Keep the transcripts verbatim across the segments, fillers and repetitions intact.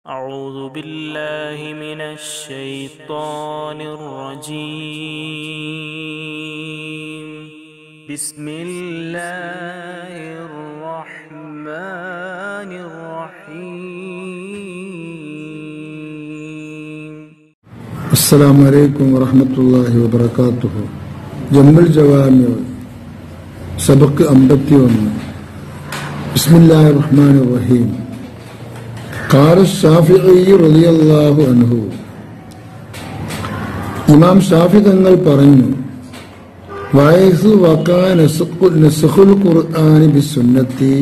أعوذ بالله من الشيطان الرجيم بسم الله الرحمن الرحيم السلام عليكم ورحمة الله وبركاته. جمع الجوامع سبق أمبتيون. بسم الله الرحمن الرحيم. قال الشافعي رضي الله عنه. ഇമാം ഷാഫി തങ്ങൾ പറഞ്ഞു, വയസ്സു വകാ നസ്ഖുൽ ഖുർആനി ബിസുന്നത്തി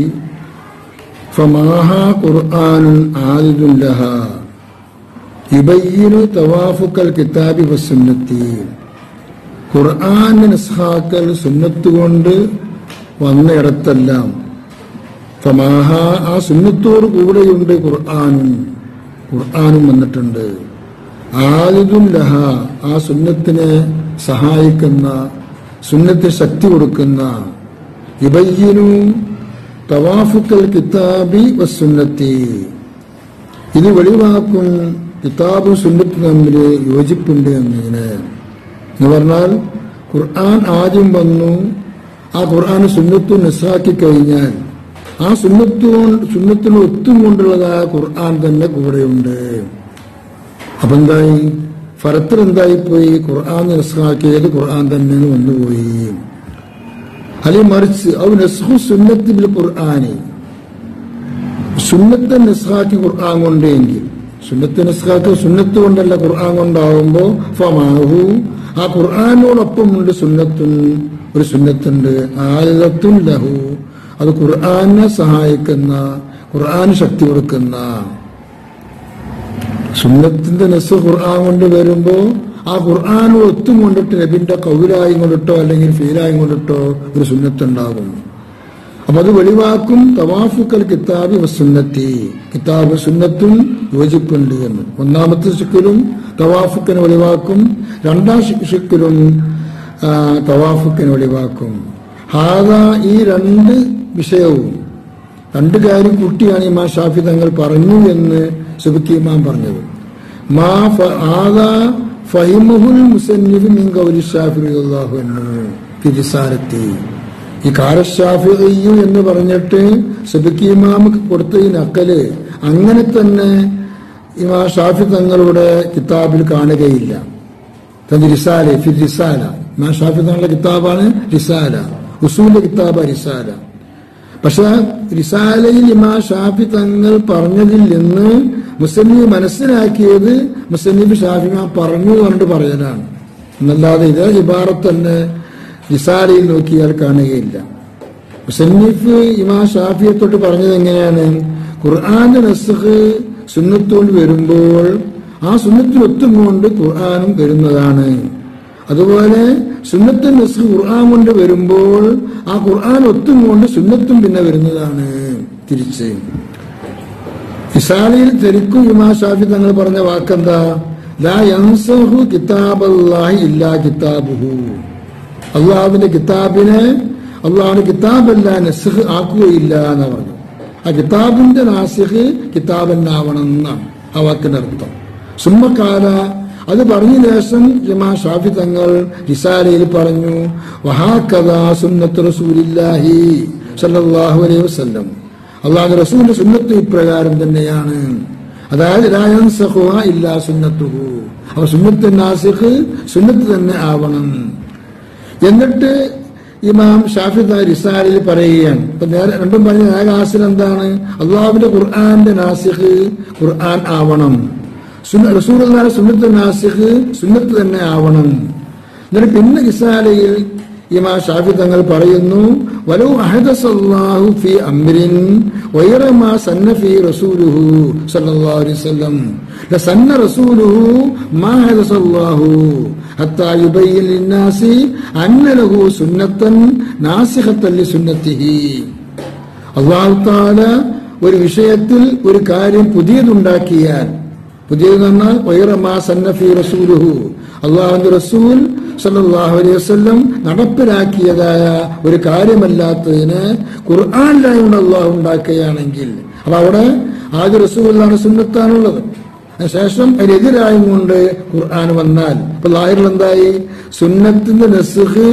ഫമാഹാ ഖുർആനുൻ ആദിദുൻ ലഹാ യുബയ്യിനു തവാഫുക്കൽ കിതാബി വസുന്നത്തി. ഖുർആന്റെ നസ്ഖാക്കൽ സുന്നത്ത് കൊണ്ട് വന്നയിടത്തെല്ലാം ഫമാഹ ആ സുന്നത്തോട് കൂടെയുണ്ട് ഖുർആനും ഖുർആനും വന്നിട്ടുണ്ട്. ആദിദുൻ ലഹ ആ സുന്നത്തിനെ സഹായിക്കുന്ന, സുന്നത്തിന് ശക്തി കൊടുക്കുന്ന, യുബയ്യിനു തവാഫുക്കൽ കിതാബി വസുന്നത്തി ഇത് വെളിവാക്കും കിതാബും സുന്നത്തും തമ്മിൽ യോജിപ്പുണ്ട് എന്നിങ്ങനെ. എന്ന് പറഞ്ഞാൽ ഖുർആൻ ആദ്യം വന്നു, ആ ഖുർആൻ സുന്നത്തും നസ്ഖാക്കി കഴിഞ്ഞാൽ ആ സുന്നത്തു സുന്നത്തിന് ഒത്തും കൊണ്ടുള്ളതായ ഖുർആൻ തന്നെ കൂടെയുണ്ട്. അപ്പൊ എന്തായി? ഫറത്തിൽ എന്തായി പോയി? ഖുർആൻ നസ്ഖാക്കിയത് ഖുർആൻ തന്നെ വന്നുപോയി. അല്ലെങ്കിൽ മറിച്ച് ഔ നസ്ഖു സുന്നത്തി ബിൽ ഖുർആനി, സുന്നത്തെ നസ്ഖാക്കി ഖുർആൻ കൊണ്ടെങ്കിൽ, സുന്നത്തെ നസ്ഖാക്കി സുന്നത്ത് കൊണ്ടല്ല ഖുർആൻ കൊണ്ടാവുമ്പോ ഫമാഹു ആ ഖുർആനോടൊപ്പമുണ്ട് സുന്നത്തുൻ, ഒരു സുന്നത്തുണ്ട്. ആദത്തുൻ ലഹു അത് ഖുർആനെ സഹായിക്കുന്ന, ഖുർആന് ശക്തി കൊടുക്കുന്ന. സുന്നത്തിന്റെ നസ് ഖുർആൻ കൊണ്ട് വരുമ്പോ ആ ഖുർആനോട് ഒത്തും കൊണ്ടിട്ട് നബിന്റെ കൗലായും കൊണ്ടിട്ടോ അല്ലെങ്കിൽ ഫീലായും കൊണ്ടിട്ടോ ഒരു സുന്നത്തുണ്ടാകും. അപ്പൊ അത് വെളിവാക്കും തവാഫുക്കൽ കിതാബി വസുന്നത്തി, കിതാബ് സുന്നത്തും യോജിപ്പുണ്ട് എന്ന്. ഒന്നാമത്തെ ശിക്കിലും തവാഫുക്കിനെ വെളിവാക്കും, രണ്ടാം ശിക്കിലും തവാഫുക്കിനെ വെളിവാക്കും. ഹാദാ ഈ രണ്ട് വിഷയവും, രണ്ട് കാര്യം കുട്ടിയാണ് ഇമാം ഷാഫി തങ്ങൾ പറഞ്ഞു എന്ന് സുബ്കി ഇമാം പറഞ്ഞത്. മാ ഹാദാ ഫഹിമുൽ മുസന്നിഫ് മിൻ ഖൗലി ഷാഫി റളിയല്ലാഹു അൻഹു ഫി റിസാലത്തി. ഈ ഖാല ഷാഫിഈ എന്ന് പറഞ്ഞിട്ട് സുബ്കി ഇമാം കൊടുത്ത ഈ നക്കല് അങ്ങനെ തന്നെ ഇമാം ഷാഫി തങ്ങളുടെ കിതാബിൽ കാണുകയില്ല. തന്റെ റിസാല ഫി റിസാല, ഇമാം ഷാഫി തങ്ങളുടെ കിതാബാണ് റിസാല, ഉസൂലിന്റെ കിതാബ റിസാല. പക്ഷെ റിസാലയിൽ ഇമാം ഷാഫി തങ്ങൾ പറഞ്ഞതിൽ നിന്ന് മുസന്നിഫ് മനസ്സിലാക്കിയത് മുസന്നിഫ് ഷാഫി ഇമാം പറഞ്ഞു പറഞ്ഞിട്ട് പറയലാണ് എന്നല്ലാതെ ഇതേ ഇബാറത്ത് തന്നെ റിസാലയിൽ നോക്കിയാൽ കാണുകയില്ല. മുസന്നിഫ് ഇമാം ഷാഫിയെ തൊട്ട് പറഞ്ഞത് എങ്ങനെയാണ്? ഖുർആന്റെ നസ്ഖ് സുന്നത്തോണ്ട് വരുമ്പോൾ ആ സുന്നത്തിന് ഒത്തുകൊണ്ട് ഖുർആനും വരുന്നതാണ്. അതുപോലെ സുന്നത്തും നസ്ഖ് ഖുർആൻ കൊണ്ട് വരുമ്പോൾ ആ ഖുർആൻ ഒത്തും കൊണ്ട് സുന്നത്തും പിന്നെ വരുന്നതാണ് തിരിച്ച്. റിസാലയിൽ ശരിക്കും ഇമാം ഷാഫി തങ്ങൾ പറഞ്ഞ വാക്കെന്താ? ലാ യൻസഹു കിതാബല്ലാഹി ഇല്ലാ കിതാബുഹു. അള്ളാഹുവിന്റെ കിതാബിനെ അള്ളാഹുവിന്റെ കിതാബല്ല നസ്ഖ് ആക്കുകയില്ല എന്ന് പറഞ്ഞു. ആ കിതാബിന്റെ നാസിഖ് കിതാബന്നാവണം എന്നാണ് ആ വാക്കിന്റെ അർത്ഥം. സുമ്മക്കാല അത് പറഞ്ഞ ശേഷം ഇമാം ഷാഫി തങ്ങൾ റിസാലയിൽ പറഞ്ഞു, വഹാകദാ സുന്നത്തു റസൂലില്ലാഹി സ്വല്ലല്ലാഹു അലൈഹി വസല്ലം, അല്ലാഹുവിന്റെ റസൂലിന്റെ സുന്നത്ത് ഇപ്രകാരം തന്നെയാണ്. അതായത് ലാ യൻസഖുഹാ ഇല്ലാ സുന്നത്തുഹു, അപ്പോൾ സുന്നത്ത് നാസിഖ് സുന്നത്ത് തന്നെ ആവണം. എന്നിട്ട് ഇമാം ഷാഫി തങ്ങൾ റിസാലയിൽ പറയുകയാണ്. ഇപ്പൊ നേരെ രണ്ടും പറഞ്ഞ ആകാശം എന്താണ്? അള്ളാഹുവിന്റെ ഖുർആന്റെ നാസിഖ് ഖുർആൻ ആവണം, റസൂലുള്ളാഹിയുടെ സുന്നത്ത് നാസിഖ് സുന്നത്ത് തന്നെ ആവണം. എന്നിട്ട് പിന്നെ റിസാലയിൽ ഇമാം ഷാഫി തങ്ങൾ പറയുന്നു, വലൗ അഹദസല്ലാഹു ഫീ അംരിൻ വഗൈറ മാ സന്ന ഫീ റസൂലുഹു സ്വല്ലല്ലാഹു അലൈഹി വസല്ലം ലസന്ന റസൂലുഹു മാ അഹദസല്ലാഹു ഹത്താ യുബയ്യിന ലിന്നാസി അന്ന ലഹു സുന്നത്തൻ നാസിഖത്തൻ ലിസുന്നത്തിഹി. അല്ലാഹു തആല ഒരു വിഷയത്തിൽ ഒരു കാര്യം പുതിയതുണ്ടാക്കിയാൽ, പുതിയത് പറഞ്ഞാൽ വഗൈറ മാ സന്ന ഫീ റസൂലുഹു, അല്ലാഹുവിന്റെ റസൂൽ സല്ലല്ലാഹു അലൈഹി വസല്ലം നടപ്പിലാക്കിയതായ ഒരു കാര്യമല്ലാത്തതിന് ഖുർആനിലായി അല്ലാഹു ഉണ്ടാക്കുകയാണെങ്കിൽ, അപ്പൊ അവിടെ ആദ്യ റസൂലുള്ളാഹിന്റെ സുന്നത്താണുള്ളത്. ശേഷം അതിനെതിരായും കൊണ്ട് ഖുർആൻ വന്നാൽ ഇപ്പൊ ലാഹിറിൽ എന്തായി? സുന്നത്തിന്റെ നസ്ഖ്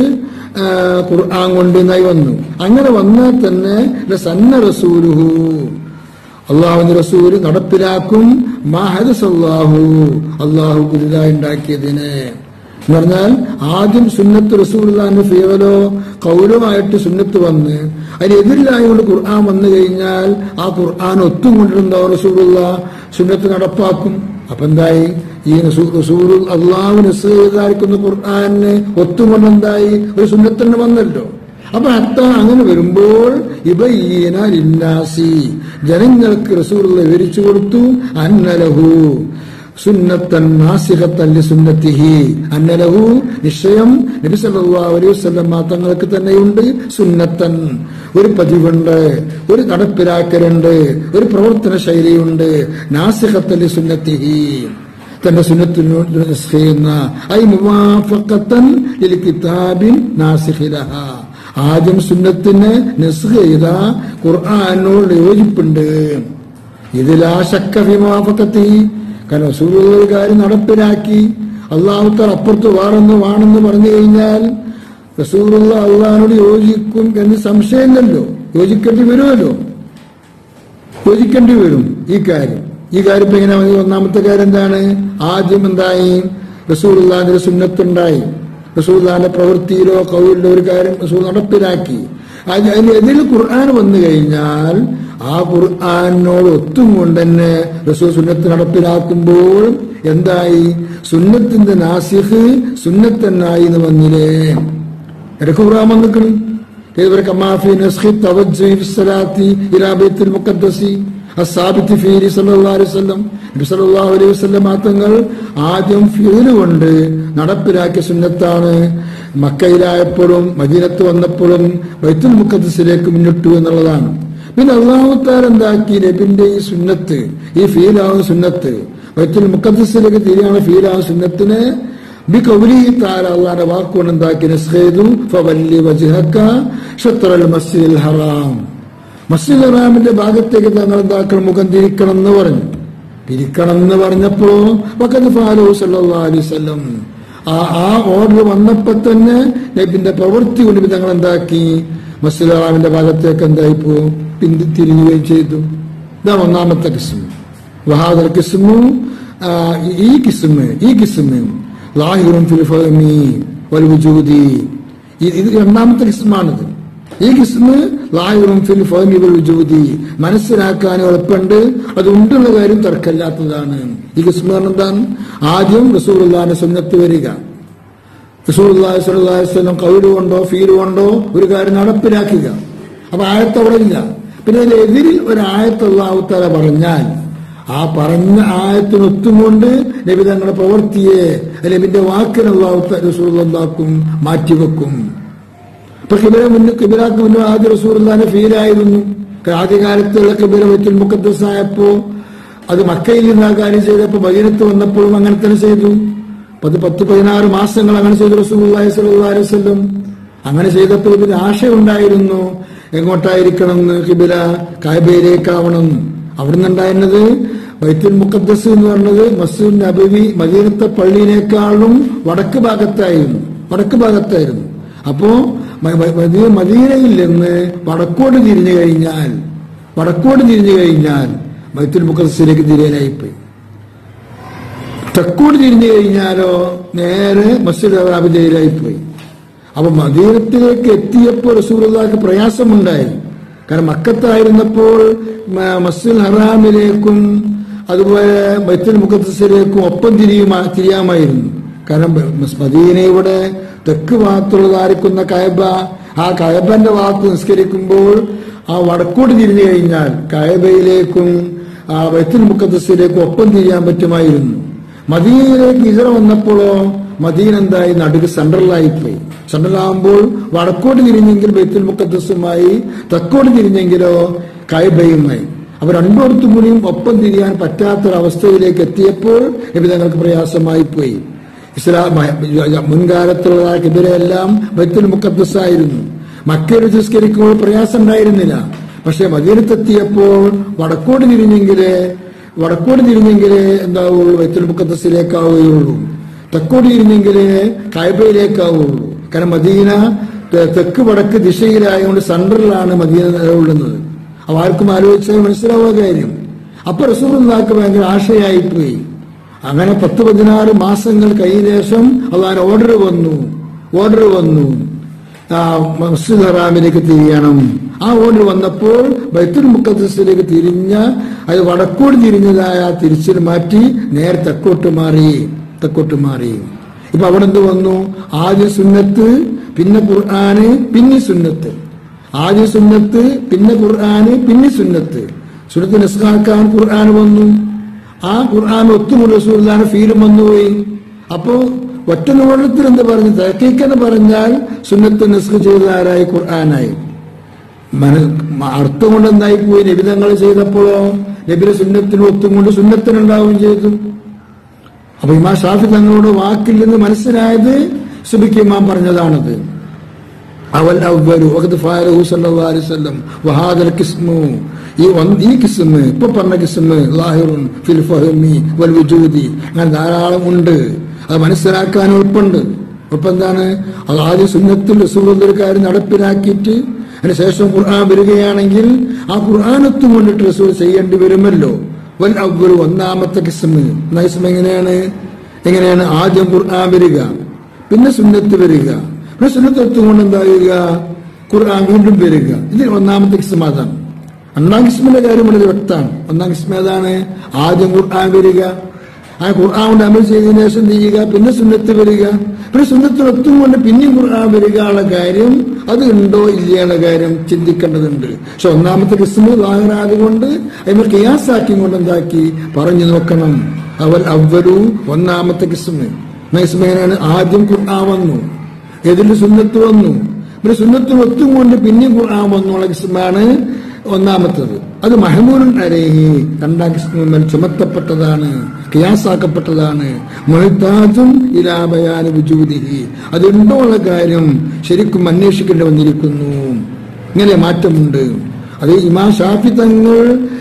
ഖുർആൻ കൊണ്ടായി വന്നു. അങ്ങനെ വന്നാൽ തന്നെ സന്ന റസൂലുഹു, അള്ളാഹുവിന്റെ റസൂൽ നടപ്പിലാക്കും മാഹദസല്ലാഹു, അള്ളാഹു പുതുതായി ഉണ്ടാക്കിയതിനെ എന്ന് പറഞ്ഞാൽ ആദ്യം സുന്നത്ത് റസൂലുള്ളാഹിന്റെ ഫിഅലോ ഖൗലോ ആയിട്ട് സുന്നത്ത് വന്ന് അതിനെതിരായതുകൊണ്ട് ഖുർആൻ വന്നു കഴിഞ്ഞാൽ ആ ഖുർആൻ ഒത്തുകൊണ്ടിരുന്നോ റസൂലുള്ളാഹ് സുന്നത്ത് നടപ്പാക്കും. അപ്പൊ എന്തായി? ഈ റസൂൽ അള്ളാഹു നസ്ഖായിരിക്കുന്ന ഖുർആനെ ഒത്തുകൊണ്ടെന്തായി? ഒരു സുന്നത്തിന് വന്നല്ലോ. അപ്പൊ അത്ത അങ്ങനെ വരുമ്പോൾ ഇബയ്യന ലിന്നാസി, ജനങ്ങൾക്ക് റസൂലുള്ളാഹി വിവരിച്ചു കൊടുത്തു അന്നലഹു സുന്നത്തൻ നാസിഖത്തൻ ലിസുന്നത്തിഹി, അന്നലഹു നിശ്ചയം നബി സല്ലല്ലാഹു അലൈഹി വസല്ലം തങ്ങൾക്ക് തന്നെയുണ്ട് സുന്നത്തൻ, ഒരു പതിവുണ്ട്, ഒരു നടപ്പിലാക്കലുണ്ട്, ഒരു പ്രവർത്തന ശൈലിയുണ്ട്. നാസിഖത്തൻ ലിസുന്നത്തിഹി, തന്റെ സുന്നത്തിനോട് ചെയ്യുന്ന ഐ മുവാഫഖത്തൻ ലിൽ കിതാബിൻ നാസിഖി ലഹാ, ആദ്യം സുന്നത്തിന് നസ്ഖ് ചെയ്ത ഖുർആനോട് യോജിപ്പുണ്ട്. ഇതിലാ ശക്ക ഫി മുവാഫഖത്തി, കാരണം റസൂലുള്ളാഹി കാര്യം നടപ്പിലാക്കി അല്ലാഹു തആല അപ്പുറത്ത് വാണെന്ന് വാണെന്ന് പറഞ്ഞു കഴിഞ്ഞാൽ റസൂലുള്ളാഹി അല്ലാഹുവിനോട് യോജിക്കും എന്ന് സംശയമില്ലല്ലോ. യോജിക്കേണ്ടി വരുമല്ലോ, യോജിക്കേണ്ടി വരും. ഈ കാര്യം ഈ കാര്യം ഇപ്പൊ എങ്ങനെ? ഒന്നാമത്തെ കാര്യം എന്താണ്? ആദ്യം എന്തായി? റസൂലുള്ളാഹിന്റെ സുന്നത്തുണ്ടായി, റസൂലുള്ളാഹിന്റെ പ്രവൃത്തിയിലോ ഖൗലിലോ ഒരു കാര്യം റസൂൽ നടപ്പിലാക്കി. അതിനെതിൽ ഖുർആൻ വന്നു കഴിഞ്ഞാൽ ആ ഖുർആനോട് ഒത്തുകൊണ്ട് തന്നെ റസൂൽ സുന്നത്ത് നടപ്പിലാക്കുമ്പോൾ എന്തായി? സുന്നത്തിന്റെ നാസിഖ് സുന്നത്തന്നായി എന്ന് വന്നില്ലേ? ഇടയ്ക്ക് ഖുർആൻ വന്നിക്കണം. ഇവരെ കമാഫി നസ്ഖി തവജ്ജുഹി ഫിസ്സലാത്തി ഇലാ ബൈത്തുൽ മുഖദ്ദസി അസ്സാബിത്തി ഫീഹി സല്ലല്ലാഹു അലൈഹി വസല്ലം, നബി സല്ലല്ലാഹു അലൈഹി വസല്ലം തങ്ങൾ ആദ്യം ഫീല് കൊണ്ട് നടപ്പിലാക്കിയ സുന്നത്താണ്. മക്കയിലായപ്പോഴും മദീനത്ത് വന്നപ്പോഴും ബൈത്തുൽ മുഖദ്ദസിലേക്ക് മുന്നിട്ടു എന്നുള്ളതാണ്. പിന്നെ അല്ലാഹു തആല എന്താക്കി? നബിന്റെ ഈ സുന്നത്ത്, ഈ ഫീലാവുന്ന സുന്നത്ത് ബൈത്തുൽ മുഖദ്ദസിലേക്ക് തിരിയാണ് ഫീലാവുന്ന സുന്നത്തിനെ ബിഖൗലിഹി തആല, അല്ലാഹുവിന്റെ വാക്കുകൊണ്ട് എന്താക്കി? നസ്ഖൈദു ഫവല്ലി വജ്ഹക ശത്റൽ മസ്ജിദിൽ ഹറാം, മസ്ജിദുൽ ഹറാമിന്റെ ഭാഗത്തേക്ക് തങ്ങൾ എന്താക്കണം? മുഖം തിരിക്കണം എന്ന് പറഞ്ഞു. തിരിക്കണം എന്ന് പറഞ്ഞപ്പോ വഖദ് ഫഅലു സല്ലല്ലാഹു അലൈഹി വസല്ലം, ആ ആ ഓർഡർ വന്നപ്പോ തന്നെ നബിന്റെ പ്രവൃത്തി കൊണ്ട് തങ്ങൾ എന്താക്കി? മസ്ജിദുൽ ഹറാമിന്റെ ഭാഗത്തേക്ക് എന്തായിപ്പോ? പിന്തി തിരിഞ്ഞുകയും ചെയ്തു. ഇതാണ് ഒന്നാമത്തെ കിസ്മ്. വഹാദൽ കിസ്മു, ഈ കിസ്മ് ഈ കിസ്മ് ലാഹിറുൻ ഫിൽ ഫഹമി വൽ വുജൂദി, ഇത് രണ്ടാമത്തെ കിസ്മാണിത്. ഈ കിസ്മ് ലാഹിറുൻ ഫിൽ ഫഹമി വൽ വുജൂദി, മനസ്സിലാക്കാൻ എളുപ്പമുണ്ട്, അത് ഉണ്ടുള്ള കാര്യം തർക്കമില്ലാത്തതാണ്. ഈ കിസ്മ് എന്താണ്? ആദ്യം റസൂലുള്ളാഹിന്റെ സുന്നത്ത് വരിക, റസൂലുള്ളാഹി സ്വല്ലല്ലാഹു അലൈഹി വസല്ലം ഖൗല് കൊണ്ടോ ഫീൽ കൊണ്ടോ ഒരു കാര്യം നടപ്പിലാക്കുക. അപ്പൊ ആയത്ത് അവിടെ ഇല്ല. പിന്നെ അതിനെതിരിൽ ഒരു ആയത്ത് അല്ലാഹു തആല പറഞ്ഞാൽ ആ പറഞ്ഞ ആയത്തിന് ഒത്തുകൊണ്ട് നബി തങ്ങളുടെ പ്രവൃത്തിയെ നബിന്റെ വാക്കിന് അല്ലാഹു തആല റസൂലുള്ളാഹി എന്താക്കും? മാറ്റിവെക്കും. ഇപ്പൊ ഖിബല മുന്നിൽ ഖിബലാക്ക് മുന്നേ ആദ്യ റസൂലുള്ളാഹിന്റെ ഫീലായിരുന്നു. ആദ്യകാലത്തുള്ള ഖിബല ബൈത്തുൽ മുഖദ്ദസ് ആയപ്പോ അത് മക്കയിൽ നിന്ന് ആ കാര്യം ചെയ്തപ്പോ മദീനത്ത് വന്നപ്പോഴും അങ്ങനെ തന്നെ ചെയ്തു. പത്ത് പത്ത് പതിനാറ് മാസങ്ങൾ അങ്ങനെ ചെയ്തു റസൂലുള്ളാഹി സ്വല്ലല്ലാഹു അലൈഹി വസല്ലം. അങ്ങനെ ചെയ്തപ്പോൾ ഇതിന് ആശയുണ്ടായിരുന്നു, എങ്ങോട്ടായിരിക്കണം എന്ന്? ഖിബല കഅബയിലേക്കാവണം. അവിടുന്ന് ഉണ്ടായിരുന്നത് ബൈത്തുൽ മുഖദ്ദസ് എന്ന് പറഞ്ഞത് മസ്ജിദ് നബവി മദീനത്തെ പള്ളിയിനേക്കാളും വടക്ക് ഭാഗത്തായിരുന്നു വടക്ക് ഭാഗത്തായിരുന്നു അപ്പോ മദീനയിൽ നിന്ന് വടക്കോട്ട് തിരിഞ്ഞു കഴിഞ്ഞാൽ വടക്കോട്ട് തിരിഞ്ഞു കഴിഞ്ഞാൽ ബൈത്തുൽ മുഖദ്ദസിലേക്ക് തിരിയാനായിപ്പോയി. തെക്കോട്ട് തിരിഞ്ഞു കഴിഞ്ഞാലോ നേരെ മസ്ജിദ് ഹറാമിലായിപ്പോയി. അപ്പൊ മദീനത്തിലേക്ക് എത്തിയപ്പോൾ റസൂലുള്ളാഹിക്ക് പ്രയാസമുണ്ടായി. കാരണം മക്കത്തായിരുന്നപ്പോൾ മസ്ജിദുൽ ഹറാമിലേക്കും അതുപോലെ ബൈത്തുൽ മുഖദ്ദസിലേക്കും ഒപ്പം തിരിയുമാ തിരിയാമായിരുന്നു. കാരണം മദീനയുടെ തെക്ക് ഭാഗത്തുള്ളതായിരിക്കുന്ന കഅബ, ആ കഅബന്റെ ഭാഗത്ത് നിസ്കരിക്കുമ്പോൾ ആ വടക്കോട്ട് തിരിഞ്ഞു കഴിഞ്ഞാൽ കഅബയിലേക്കും ആ ബൈത്തുൽ മുഖദ്ദസിലേക്കും ഒപ്പം തിരിയാൻ പറ്റുമായിരുന്നു. മദീനയിലേക്ക് ഹിജ്റ വന്നപ്പോഴോ മദീന എന്തായി? നടുക്ക് സെൻട്രലായിപ്പോയി. സെൻട്രലാകുമ്പോൾ വടക്കോട്ട് തിരിഞ്ഞെങ്കിൽ ബൈത്തുൽ മുഖദ്ദസുമായി, തെക്കോട്ട് തിരിഞ്ഞെങ്കിലോ കഅബയുമായി. അപ്പൊ രണ്ടോടത്തും കൂടിയും ഒപ്പം തിരിയാൻ പറ്റാത്തൊരവസ്ഥയിലേക്ക് എത്തിയപ്പോൾ നബി തങ്ങൾക്ക് പ്രയാസമായി പോയി. ഇസ്ലാം മുൻകാലത്തുള്ള ഖിബലയെല്ലാം ബൈത്തുൽ മുഖദ്ദസ് ആയിരുന്നു. മക്കയിൽ നിസ്കരിക്കുമ്പോൾ പ്രയാസം ഉണ്ടായിരുന്നില്ല. പക്ഷെ മദീനത്തെത്തിയപ്പോൾ വടക്കോട്ട് തിരിഞ്ഞെങ്കിലേ വടക്കോട്ട് തിരിഞ്ഞെങ്കിലേ എന്താവുള്ളൂ, ബൈത്തുൽ മുഖദ്ദസിലേക്കാവുകയുള്ളൂ. തെക്കോട്ട് തിരിഞ്ഞെങ്കിലേ കഅബയിലേക്കാവുള്ളൂ. കാരണം മദീന തെക്ക് വടക്ക് ദിശയിലായതുകൊണ്ട് സെൻട്രലിലാണ് മദീന നിലകൊള്ളുന്നത്. അപ്പൊ ആർക്കും ആലോചിച്ചാൽ മനസ്സിലാവുക കാര്യം. അപ്പൊ റസൂലുള്ളാഹിക്ക് ഭയങ്കര ആശയായിപ്പോയി. അങ്ങനെ പത്ത് പതിനാറ് മാസങ്ങൾ കഴിഞ്ഞ ശേഷം അള്ളാഹുവിന്റെ ഓർഡർ വന്നു ഓർഡർ വന്നു മസ്ജിദ് ഹറാമിലേക്ക് തിരിയണം. ആ ഓർഡർ വന്നപ്പോൾ ബൈത്തുൽ മുഖദ്ദസിലേക്ക് തിരിഞ്ഞ അത് വടക്കോട്ട് തിരിഞ്ഞതായ തിരിച്ചിൽ മാറ്റി നേരെ തെക്കോട്ട് മാറി തെക്കോട്ട് മാറി ഇപ്പൊ അവിടെ എന്ത് വന്നു? ആദ്യ സുന്നത്ത്, പിന്നെ ഖുർആന്, പിന്നെ സുന്നത്ത്. ആദ്യ സുന്നത്ത്, പിന്നെ ഖുർആന്, പിന്നെ സുന്നത്ത്. സുന്നത്ത് നിസ്കാക്കാൻ ഖുർആൻ വന്നു. ആ ഖുർആൻ ഒത്തുമുള്ള റസൂലുള്ളാഹിന്റെ ഫീലും വന്നുപോയി. അപ്പോ ഒറ്റ നോട്ടത്തിൽ എന്ത് പറഞ്ഞു? തഹ്ഖീഖെന്ന് പറഞ്ഞാൽ സുന്നത്ത് നിസ്ക് ചെയ്തതാരായി? ഖുർആനായി. അർത്ഥം കൊണ്ട് എന്തായി പോയി? നബിതങ്ങൾ ചെയ്തപ്പോഴോ നബിയുടെ സുന്നത്തിന് ഒത്തുകൊണ്ട് സുന്നത്തിനുണ്ടാവുകയും ചെയ്തു. അപ്പൊ ഇമാം ഷാഫി തങ്ങളോട് വാക്കിൽ നിന്ന് മനസ്സിലായത് സുബിക്ക് ഇമാം പറഞ്ഞതാണത്. അവൽ അവ്വലു വഖദ് ഫഅലഹു സല്ലല്ലാഹു അലൈഹി വസല്ലം വഹാദൽ ഖിസ്മു, ഈ ഈ കിസ്മ് ഇപ്പൊ പറഞ്ഞ കിസ്മ് ലാഹിറുൻ ഫിൽ ഫഹ്മി വൽ വുജൂദി, അങ്ങനെ ധാരാളം ഉണ്ട്. അത് മനസ്സിലാക്കാൻ എളുപ്പമുണ്ട്. അപ്പൊ എന്താണ്? അത് ആദ്യ സുന്നത്തിൽ റസൂലുള്ളാഹിയുടെ കാര്യം നടപ്പിലാക്കിയിട്ട് അതിനുശേഷം ഖുർആൻ വരികയാണെങ്കിൽ ആ ഖുർആനത്തും കൊണ്ടിട്ട് റസൂൽ ചെയ്യേണ്ടി വരുമല്ലോ. വൽ അവ്വലു ഒന്നാമത്തെ കിസ്മ്. കിസ്മ എങ്ങനെയാണ് എങ്ങനെയാണ് ആദ്യം ഖുർആൻ വരിക, പിന്നെ സുന്നത്ത് വരിക, പിന്നെ സുന്നത്ത് കൊണ്ട് എന്താവുക? ഖുർആൻ വീണ്ടും വരിക. ഇത് ഒന്നാമത്തെ കിസ്മ. അതാണ്. ഒന്നാം കിസ്മിന്റെ കാര്യം വളരെ വ്യക്തമാണ്. ഒന്നാം കിസ്മ ഏതാണ്? ആദ്യം ഖുർആൻ വരിക, ആ ഖുർആൻ കൊണ്ട് അമൽ ചെയ്തതിനു ശേഷം ചെയ്യുക, പിന്നെ സുന്നത്ത് വരിക, പിന്നെ സുന്നത്തിനൊത്തും കൊണ്ട് പിന്നെയും ഖുർആൻ വരിക ഉള്ള കാര്യം അത് ഉണ്ടോ ഇല്ലയുള്ള കാര്യം ചിന്തിക്കേണ്ടതുണ്ട്. പക്ഷെ ഒന്നാമത്തെ കിസ്മ് ലാഹിറായത് കൊണ്ട് അതിന് ഖിയാസാക്കി കൊണ്ട് എന്താക്കി പറഞ്ഞു നോക്കണം. അവൽ അവ്വലു ഒന്നാമത്തെ കിസ്മ്. കിസ്മ എങ്ങനെയാണ്? ആദ്യം ഖുർആൻ വന്നു, എതിൽ സുന്നത്ത് വന്നു, പിന്നെ സുന്നത്തിനൊത്തും കൊണ്ട് പിന്നെയും ഖുർആൻ വന്നുള്ള കിസ്മാണ് ഒന്നാമത്തത്. അത് മഹ്മൂലുൻ അലൈഹി രണ്ടാം കിസ്മിൽ ചുമത്തപ്പെട്ടതാണ്, ഖിയാസാക്കപ്പെട്ടതാണ്. മുഹ്താജുൻ ഇലാ ബയാനി വുജൂദിഹി, അതുണ്ടോ ഉള്ള കാര്യം ശരിക്കും അന്വേഷിക്കേണ്ടി വന്നിരിക്കുന്നു. ഇങ്ങനെ മാറ്റമുണ്ട്. അത് ഇമാം ഷാഫി തങ്ങൾ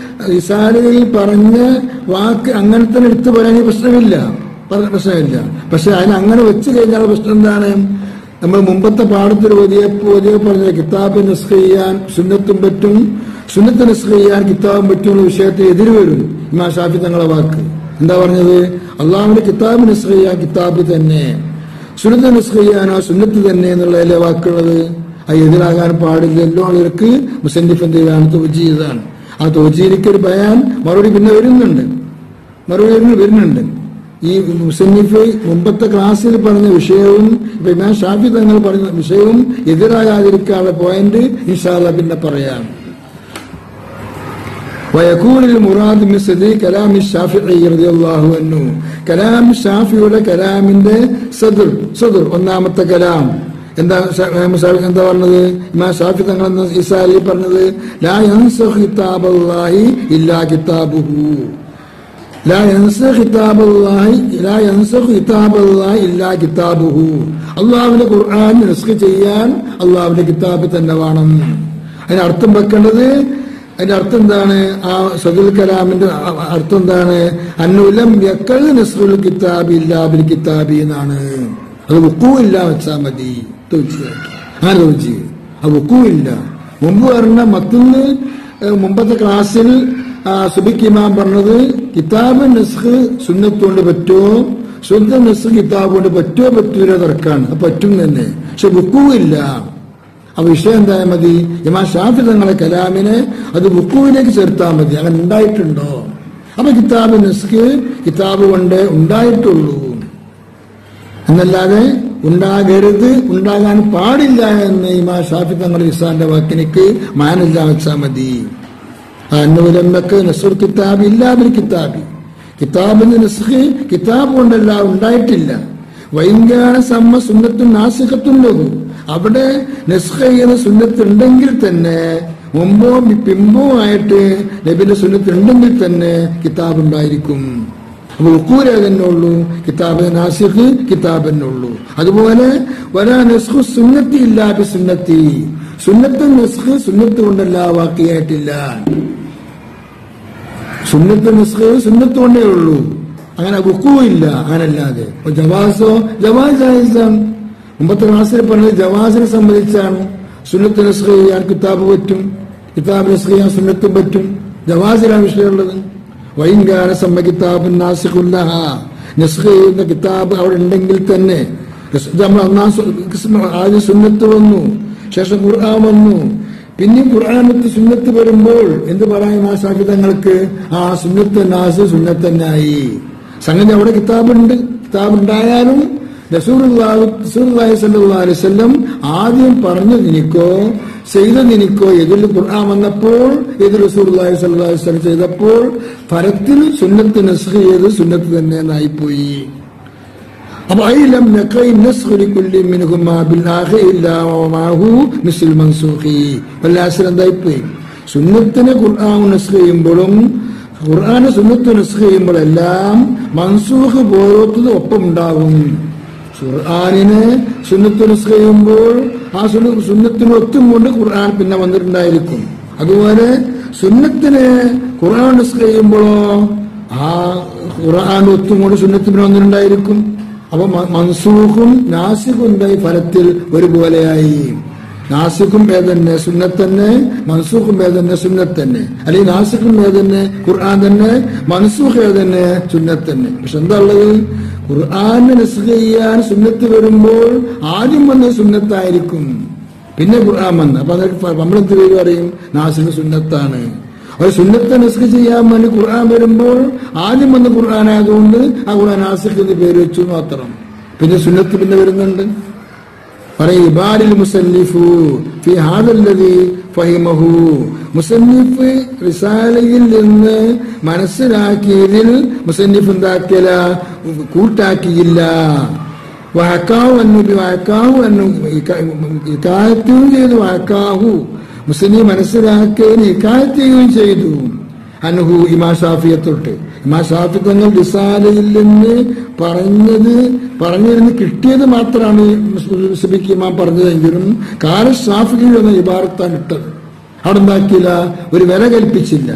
റിസാലയിൽ പറഞ്ഞ വാക്ക് അങ്ങനെ തന്നെ എടുത്തു പറയാൻ പ്രശ്നമില്ല പ്രശ്നമില്ല പക്ഷെ അതിന് അങ്ങനെ വെച്ച് കഴിഞ്ഞാൽ പ്രശ്നം എന്താണ്? നമ്മൾ മുമ്പത്തെ പാഠത്തിൽ ഓതിയപ്പോ ഓതിയ പറഞ്ഞ കിതാബ് നിസ്ഖ് ചെയ്യാൻ സുന്നത്തും പറ്റും, സുന്നത്ത് നിസ്ഖ് ചെയ്യാൻ കിതാബും പറ്റുന്ന വിഷയത്തെ എതിര് വരും. ഇമാം ഷാഫി തങ്ങളെ വാക്ക് എന്താ പറഞ്ഞത്? അള്ളാഹുവിന്റെ കിതാബ് നിസ്ഖ് ചെയ്യാൻ കിതാബ് തന്നെ, സുന്നത്ത് നിസ്ഖ് ചെയ്യാനോ സുന്നത്ത് തന്നെ എന്നുള്ളതിലെ വാക്കുള്ളത്. അത് എതിരാകാൻ പാടില്ലല്ലോ. ആളുകൾക്ക് മുസന്നിഫിന്റെ ഇതാണ് തോജി ചെയ്തതാണ്. ആ തോജിയിലേക്ക് ഒരു ബയാൻ മറുപടി പിന്നെ വരുന്നുണ്ട് മറുപടി വരുന്നുണ്ട് ഈ മുസന്നിഫ് മുമ്പത്തെ ക്ലാസ്സിൽ പറഞ്ഞ വിഷയവും ഇപ്പൊ ഇമാം ഷാഫി തങ്ങൾ പറഞ്ഞ വിഷയവും എതിരാകാതിരിക്കാനുള്ള പോയിന്റ് ഇൻഷാ അല്ലാഹ് പിന്നെ പറയാം. വയകൂനിൽ മുറാദ് മിൻ സദി കലാം ശാഫിഈ റളിയല്ലാഹു അൻഹു, കലാം ഷാഫിയുടെ കലാമിന്റെ സദർ സദർ ഒന്നാമത്തെ കലാം എന്താ എന്താ പറഞ്ഞത്? ഇമാം ഷാഫി തങ്ങൾ എന്ന ഇസാലി പറഞ്ഞത് ലാ യൻസഖ് കിതാബല്ലാഹി ഇല്ലാ കിതാബുഹു, ലാ യൻസഖ് കിതാബല്ലാഹി ലാ യൻസഖ് കിതാബല്ലാഹി ഇല്ലാ കിതാബുഹു. അല്ലാഹുവിന്റെ ഖുർആൻ നസ്ഖ് ചെയ്യാൻ അല്ലാഹുവിന്റെ കിതാബ് തന്നെ വേണം. അതിന് അർത്ഥം വെക്കേണ്ടത്, അതിന്റെ അർത്ഥം എന്താണ്? ആ സദുൽ കലാമിന്റെ അർത്ഥം എന്താണ്? അന്നുലം യക്കൽ നസ്ഖുൽ കിതാബി ഇല്ലാ ബിൽ കിതാബി എന്നാണ്. അത് വുഖൂഇല്ല വെച്ചാൽ മതി. അങ്ങനെ തോച്ചി അത് വുഖൂഇല്ല. മുമ്പ് പറഞ്ഞ മത്തുന്ന് മുമ്പത്തെ ക്ലാസ്സിൽ സുബിക്ക് ഇമാം പറഞ്ഞത് കിതാബ് നസ്ഖ് സുന്നത്ത് കൊണ്ട് പറ്റുമോ, സുന്നത്ത് നസ്ഖ് കിതാബ് കൊണ്ട് പറ്റുമോ പറ്റൂല തർക്കാണ്. അത് പറ്റും തന്നെ, പക്ഷെ വുഖൂഇല്ല. ആ വിഷയം എന്തായാൽ മതി? ഇമാം ഷാഫി തങ്ങളെ കലാമിനെ അത് വുഖൂഇലേക്ക് ചേർത്താൽ മതി. അങ്ങനെ ഉണ്ടായിട്ടുണ്ടോ? അപ്പൊ കിതാബ് നസ്ഖ് കിതാബ് കൊണ്ട് ഉണ്ടായിട്ടുള്ളൂ എന്നല്ലാതെ ഉണ്ടാകരുത്, ഉണ്ടാകാൻ പാടില്ല എന്ന് ഇമാം ഷാഫി തങ്ങൾ ഇസാന്റെ വാക്കിനിക്ക് മാനില്ല വെച്ചാൽ മതി. അന്നുലമ്മക്ക് നസ്ഖുൽ കിതാബ് ഇല്ലാ ബിൽ കിതാബി, കിതാബിന്റെ നസ്ഖ് കിതാബ് കൊണ്ടല്ല ഉണ്ടായിട്ടില്ല. വൈകാന സമ്മ സുന്നത്തും നാസിഖത്തും, അവിടെ നസ്ഖ് ചെയ്യുന്ന സുന്നത്ത് ഉണ്ടെങ്കിൽ തന്നെ മുമ്പോ പിമ്പോ ആയിട്ട് നബിയുടെ സുന്നത്ത് ഉണ്ടെങ്കിൽ തന്നെ കിതാബ് ഉണ്ടായിരിക്കും. അപ്പൊ ഉക്കൂര തന്നെ ഉള്ളൂ, കിതാബ് നാസിഖ് കിതാബ് തന്നെ ഉള്ളൂ. അതുപോലെ വലാ നസ്ഖു സുന്നത്തി ഇല്ലാ ബി സുന്നത്തി, സുന്നത്ത് നസ്ഖ് സുന്നത്ത് കൊണ്ടല്ല ബാക്കിയായിട്ടില്ല. സുന്നത്ത് നസ്ഖ് സുന്നത്ത് കൊണ്ടേ ഉള്ളൂ, അങ്ങനെ വുഖൂഇല്ല. അങ്ങനല്ലാതെ ജവാസോ ജവാസ് ജായിസാണ്. മുമ്പത്തെ ക്ലാസ്സിൽ പറഞ്ഞത് ജവാസിനെ സംബന്ധിച്ചാണ്. സുന്നത്ത് നസ്ഖ് ചെയ്യാൻ കിതാബ് പറ്റും, കിതാബ് നസ്ഖ് ചെയ്യാൻ സുന്നത്തും പറ്റും. ജവാസിലാണ് വിഷയമുള്ളത്. വൈകാന സമ്മ കിതാബ് നാസിഖുല്ലഹ, നസ്ഖ് ചെയ്യുന്ന കിതാബ് അവിടെ ഉണ്ടെങ്കിൽ തന്നെ നമ്മൾ ഒന്നാം ആദ്യം സുന്നത്ത് വന്നു, ശേഷം ഖുർആൻ വന്നു, പിന്നെ ഖുർആനത്ത് സുന്നത്ത് വരുമ്പോൾ എന്ത് പറയാം ആ സാഹിത്യങ്ങൾക്ക്? ആ സുന്നത്ത് നാസ് സുന്നത്തന്നായി. സംഗതി അവിടെ കിതാബുണ്ട്. കിതാബ് ഉണ്ടായാലും റസൂലുള്ളാഹി സ്വല്ലല്ലാഹു അലൈഹി വസല്ലം ആദ്യം പറഞ്ഞതിനിക്കോ ചെയ്തതിനിക്കോ എതിൽ ഖുർആൻ വന്നപ്പോൾ എതിർ റസൂലുള്ളാഹി സ്വല്ലല്ലാഹു അലൈഹി വസല്ലം ചെയ്തപ്പോൾ ഫലത്തിൽ സുന്നത്ത് നസ്ഖ് ചെയ്ത് സുന്നത്ത് തന്നെ എന്നായിപ്പോയി. അപ്പൊ ഐലം നഖൈ നസ്ഖ് ലികുല്ലി മിൻഹുമാ ബിൽആഖി ഇല്ലാ വമാഹു മിസ്ൽ മൻസൂഖി. വല്ലാസൽ എന്തായിപ്പോയി? സുന്നത്തിനെ ഖുർആൻ നസ്ഖ് ചെയ്യുമ്പോഴും ഖുർആന് സുന്നത്ത് നസ്ഖ് ചെയ്യുമ്പോഴെല്ലാം മൻസൂഖ് പോലത്തത് ഒപ്പം ഉണ്ടാകും. ഖുർആനിനെ സുന്നത്ത് നസ്ഖ് ചെയ്യുമ്പോൾ ആ സുന്നത്തിന് ഒത്തുകൊണ്ട് ഖുർആൻ പിന്നെ വന്നിട്ടുണ്ടായിരിക്കും. അതുപോലെ സുന്നത്തിനെ ഖുർആൻ നസ്ഖ് ചെയ്യുമ്പോഴോ ആ ഖുർആൻ ഒത്തുകൊണ്ട് സുന്നത്തിന് വന്നിട്ടുണ്ടായിരിക്കും. അപ്പൊ മൻസൂഖും നാസിഖും എന്തായി? ഫലത്തിൽ ഒരുപോലെയായി. നാസിഖും ഏതന്നെ സുന്നത്തന്നെ, മൻസൂഖും ഏതന്നെ സുന്നത്തന്നെ. അല്ലെങ്കിൽ നാസിഖും ഏതന്നെ ഖുർആൻ തന്നെ, മൻസൂഖ് ഏതന്നെ സുന്നത്തന്നെ. പക്ഷെ എന്താ ഉള്ളത്? ഖുർആനെ നസ്ഖ് ചെയ്യാൻ സുന്നത്ത് വരുമ്പോൾ ആദ്യം വന്ന സുന്നത്തായിരിക്കും, പിന്നെ ഖുർആൻ വന്ന. അപ്പൊ നമ്മളെന്ത് പേര് പറയും? നാസിഖ് സുന്നത്താണ്. ഒരു സുന്നത്തെ നസ്ഖ് ചെയ്യാൻ വേണ്ടി ഖുർആൻ വരുമ്പോൾ ആദ്യം വന്ന ഖുർആൻ ആയതുകൊണ്ട് ആ ഖുർആൻ നാസിഖ് എന്ന് പേര് വെച്ചു മാത്രം. പിന്നെ സുന്നത്ത് പിന്നെ വരുന്നുണ്ട്. പറയും ഇബാരിൽ മുസന്നിഫു ഫി ഹാദല്ലദി ഫഹിമഹു. മുസന്നിഫ് റിസാലയിൽ നിന്ന് മനസ്സിലാക്കിയതിൽ മുസന്നിഫ് എന്താക്കിയില്ല? കൂട്ടാക്കിയില്ല. വഹക്കാഹു അന്നുബി വഹക്കാഹു അന്നു ഇകായത്തും ചെയ്തു. വഹക്കാഹു മുസ്ലിം മനസ്സിലാക്കുകയും ഇക്കായത്ത് ചെയ്യുകയും ചെയ്തു. അൻഹു ഇമാം ഷാഫിയെ തൊട്ട്. ഇമാം ഷാഫി തങ്ങൾ റിസാലയിൽ നിന്ന് പറഞ്ഞത് പറഞ്ഞിരുന്ന് കിട്ടിയത് മാത്രമാണ് സുബിക്ക് ഇമാം പറഞ്ഞതെങ്കിലും കാല ഷാഫി എന്ന ഇബാറത്താണ് ഇട്ടത്. അവിടെ എന്താക്കിയില്ല? ഒരു വില കൽപ്പിച്ചില്ല.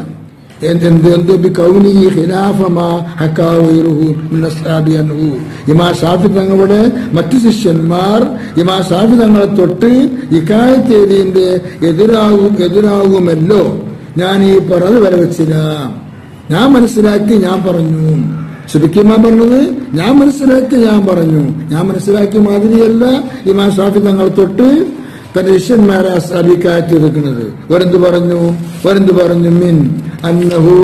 ഇമാം ഷാഫി തങ്ങളുടെ മറ്റു ശിഷ്യന്മാർ ഇമാം ഷാഫി തങ്ങളെ തൊട്ട് ഇക്കായത്ത് എഴുതിയതിന്റെ എതിരാകും എതിരാകുമല്ലോ ഞാൻ ഈ പറഞ്ഞത് വില വെച്ചില്ല. ഞാൻ മനസ്സിലാക്കി ഞാൻ പറഞ്ഞു. സുബിക്കിമാൻ പറഞ്ഞത് ഞാൻ മനസ്സിലാക്കി ഞാൻ പറഞ്ഞു. ഞാൻ മനസ്സിലാക്കിയ മാതിരിയല്ല ഇമാം ഷാഫി തങ്ങളെ തൊട്ട് തന്റെ ശിഷ്യന്മാരെ അസാബിക്കാറ്റ് എടുക്കുന്നത്. ഒരെന്ത് പറഞ്ഞു? ഒരെന്ത് പറഞ്ഞു? മിൻ അന്നഹു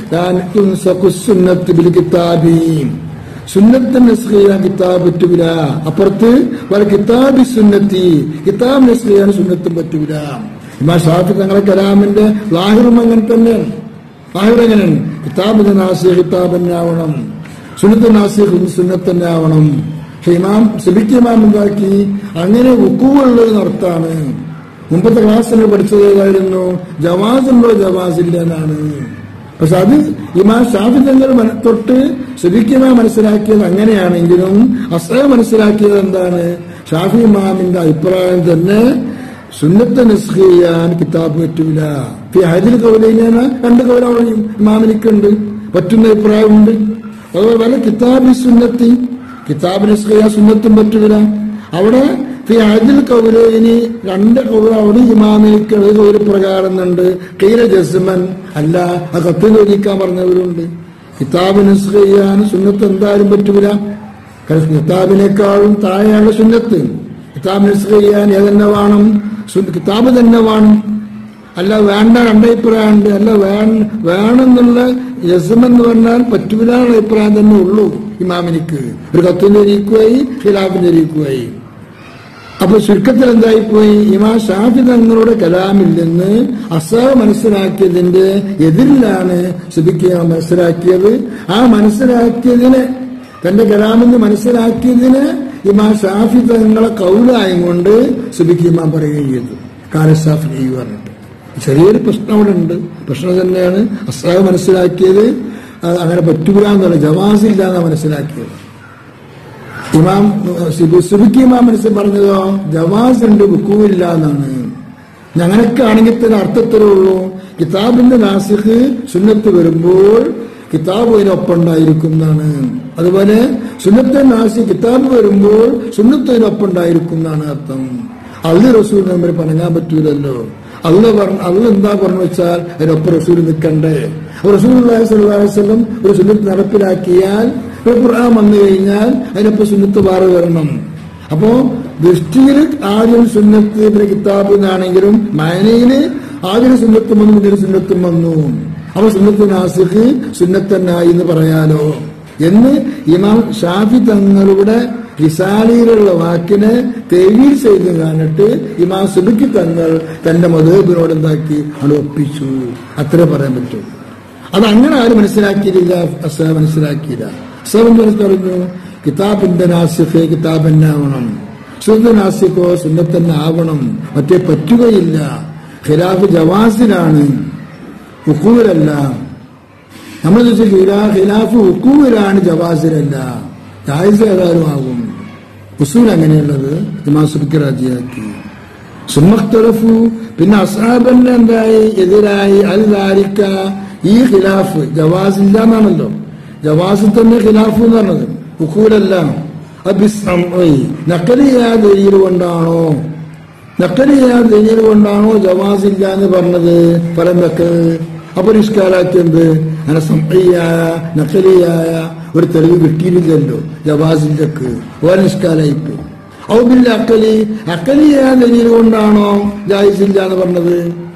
സുന്നത്ത് ബിൽ കിതാബി, സുന്നത്ത് നസ്ഖ് ചെയ്യാൻ കിതാബ് പറ്റൂല. അപ്പുറത്ത് വല കിതാബി സുന്നത്തി, കിതാബ് നസ്ഖ് ചെയ്യാൻ സുന്നത്തും പറ്റൂല. ഇമാം ഷാഫി തങ്ങളെ കലാമിന്റെ ലാഹിറും അങ്ങനെ തന്നെയാണ്. ലാഹിർ എങ്ങനെയാണ്? കിതാബ് നാസിഖ് കിതാബ് തന്നെ ആവണം, സുന്നത്ത് നാസിഖ് സുന്നത്ത് തന്നെ ആവണം. ഇമാം സുബിക്ക് ഇമാം എന്താക്കി? അങ്ങനെ വുഖൂഉള്ളത് നടത്താണ്. മുമ്പത്തെ ക്ലാസ്സിൽ പഠിച്ചത് ഏതായിരുന്നു? ജവാസ് ഉണ്ടോ ജവാസ് ഇല്ല എന്നാണ്. പക്ഷെ അത് ഇമാം ഷാഫി തങ്ങൾ തൊട്ട് സുബിക്ക് ഇമാം മനസ്സിലാക്കിയത് അങ്ങനെയാണെങ്കിലും അസ്ഹബ് മനസ്സിലാക്കിയത് എന്താണ്? ഷാഫി ഇമാമിന്റെ അഭിപ്രായം തന്നെ സുന്നത്ത് നസ്ഖ് ചെയ്യാൻ കിതാബ് പറ്റൂല. ഹദിൽ കൗലൈനാണ് രണ്ട് കൗല ഇമാമിനിക്കുണ്ട്, പറ്റുന്ന അഭിപ്രായമുണ്ട്. അതുപോലെ കിതാബ് സുന്നത്തി, കിതാബ് നസ്ഖ് ചെയ്യാൻ സുന്നത്തും പറ്റൂല. അവിടെ ഹദിൽ കൗലൈനി രണ്ട് കൗല അവിടെ ഇമാമിനിക്ക് ഒരു പ്രകാരം ഉണ്ട്. കീല ജസ്മൻ അല്ല, ആ കത്തിൽ ഒതുക്കാൻ പറഞ്ഞവരുണ്ട്. കിതാബ് നസ്ഖ് ചെയ്യാൻ സുന്നത്ത് എന്തായാലും പറ്റൂല. കിതാബിനേക്കാളും താഴെയാണ് സുന്നത്ത്. കിതാബ് നസ്ഖ് ചെയ്യാൻ ഏതെന്നെ വേണം? കിതാബ് തന്നെ വേണം. അല്ല വേണ്ട രണ്ടഭിപ്രായമുണ്ട്. അല്ല വേണമെന്നുള്ള യസ്മ എന്ന് പറഞ്ഞാൽ പറ്റൂല എന്നുള്ള അഭിപ്രായം തന്നെ ഉള്ളൂ ഇമാമിനിക്ക്. ഒരു കത്തിന്റെ ഇരിക്കുകയായി, ഖിലാഫിന്റെ ഇരിക്കുകയായി. അപ്പൊ ചുരുക്കത്തിൽ എന്തായിപ്പോയി? ഇമാം ഷാഫി തങ്ങളുടെ കലാമിൽ നിന്ന് അസ്ഹബ് മനസ്സിലാക്കിയതിന്റെ എതിരിലാണ് സുബിക്ക് മനസ്സിലാക്കിയത്. ആ മനസ്സിലാക്കിയതിന് തന്റെ കലാമെന്ന് മനസ്സിലാക്കിയതിന് ഇമാം ഷാഫി തങ്ങളെ കൗലായും കൊണ്ട് സുബിക്ക് ഇമാം പറയുകയും ചെയ്തു. കാലഷാഫി പറഞ്ഞിട്ട് ചെറിയൊരു പ്രശ്നം അവിടെ ഉണ്ട്. പ്രശ്നം തന്നെയാണ്. അസ്ഹബ് മനസ്സിലാക്കിയത് അങ്ങനെ പറ്റൂല എന്നുള്ള ജവാസ് ഇല്ല എന്നാണ് മനസ്സിലാക്കിയത്. ഇമാം സുബിക്ക് ഇമാം മനസ്സിൽ പറഞ്ഞതോ ജവാസ് ഉണ്ട് വുഖൂഇല്ല എന്നാണ്. അങ്ങനെയൊക്കെ ആണെങ്കിൽ തന്നെ അർത്ഥത്തിലേ ഉള്ളൂ. കിതാബിന്റെ നാസിഖ് സുന്നത്ത് വരുമ്പോൾ കിതാബ് അതിനൊപ്പം ഉണ്ടായിരിക്കും എന്നാണ്. അതുപോലെ സുന്നത്തെ നാസിഖ് കിതാബ് വരുമ്പോൾ സുന്നത്ത് അതിനൊപ്പം ഉണ്ടായിരിക്കും എന്നാണ് അർത്ഥം. അള്ളി റസൂൽ തമ്മിൽ പണങ്ങാൻ പറ്റൂലല്ലോ. അള്ള പറഞ്ഞ അള്ള എന്താ പറഞ്ഞു വെച്ചാൽ അതിനൊപ്പം റസൂൽ നിൽക്കണ്ടേ. റസൂലുള്ളാഹി സ്വല്ലല്ലാഹു അലൈഹി വസല്ലം ഒരു സുന്നത്ത് നടപ്പിലാക്കിയാൽ ഒരു ഖുർആൻ വന്നു കഴിഞ്ഞാൽ അതിനൊപ്പം സുന്നത്ത് വേറെ വരണം. അപ്പോ ദൃഷ്ടിയിൽ ആദ്യം സുന്നത്ത് പിന്നെ കിതാബ് എന്നാണെങ്കിലും മാനയില് ആദ്യം സുന്നത്തും വന്നു ഇതിന് സുന്നത്തും വന്നു. അപ്പൊ സുന്നത്ത് നാസിഖ് സുന്നത്തന്നായി എന്ന് പറയാലോ എന്ന് ഇമാം ഷാഫി തങ്ങളുടെ റിസാലയിലുള്ള വാക്കിനെ തെവീൽ ചെയ്ത് കാണിട്ട് ഇമാം സുബ്കി തങ്ങൾ തന്റെ മദ്ഹബിനോട് എന്താക്കി അത് ഒപ്പിച്ചു. അത്രേ പറയാൻ പറ്റൂ. അത് അങ്ങനെ ആരും മനസ്സിലാക്കിയില്ല. അസ മനസ്സിലാക്കിയില്ല. അസവൻ പറഞ്ഞു കിതാബിന്റെ നാസിഖ് കിതാബ് തന്നെ ആവണം, സുന്നത്ത് നാസിഖോ സുന്നത്ത് തന്നെ ആവണം, മറ്റേ പറ്റുകയില്ല. ഖിലാഫ് ജവാസിലാണ്, ഹുക്കൂമിലല്ല. നമ്മൾ ഖിലാഫ് ഹുക്കൂമിലാണ്, ജവാസിലല്ല. ജായിസ് ഏതായാലും ആകും. ഉസൂൽ അങ്ങനെയുള്ളത് ഇമാം സുബ്കി റാജിയാക്കി. സുമ്മഖ്തലഫു പിന്നെ അസ്ഹാബിന് എന്തായി എതിരായി അൽ ദാരിക ഈ ഖിലാഫ് ജവാസില്ല എന്നാണല്ലോ. ജവാസിൽ തന്നെ ഖിലാഫ് എന്ന് പറഞ്ഞത് ഹുക്കൂലല്ല. നക്കലിയാ ദലീൽ കൊണ്ടാണോ നക്കലിയാ ദലീൽ കൊണ്ടാണോ ജവാസില്ല എന്ന് പറഞ്ഞത്? ഫലം വെക്ക് അപ്പൊ നിഷ്കാലാക്കിയത് അങ്ങനെ സംഹയായ നക്കലിയായ ഒരു തെളിവ് കിട്ടിയില്ലല്ലോ ജവാസിന്റെക്ക്. ഓരോ നിഷ്കാലായിപ്പോ ഔബില്ല അക്കലി അക്കലിയാ ദലീൽ കൊണ്ടാണോ ജായിസില്ല എന്ന് പറഞ്ഞത്?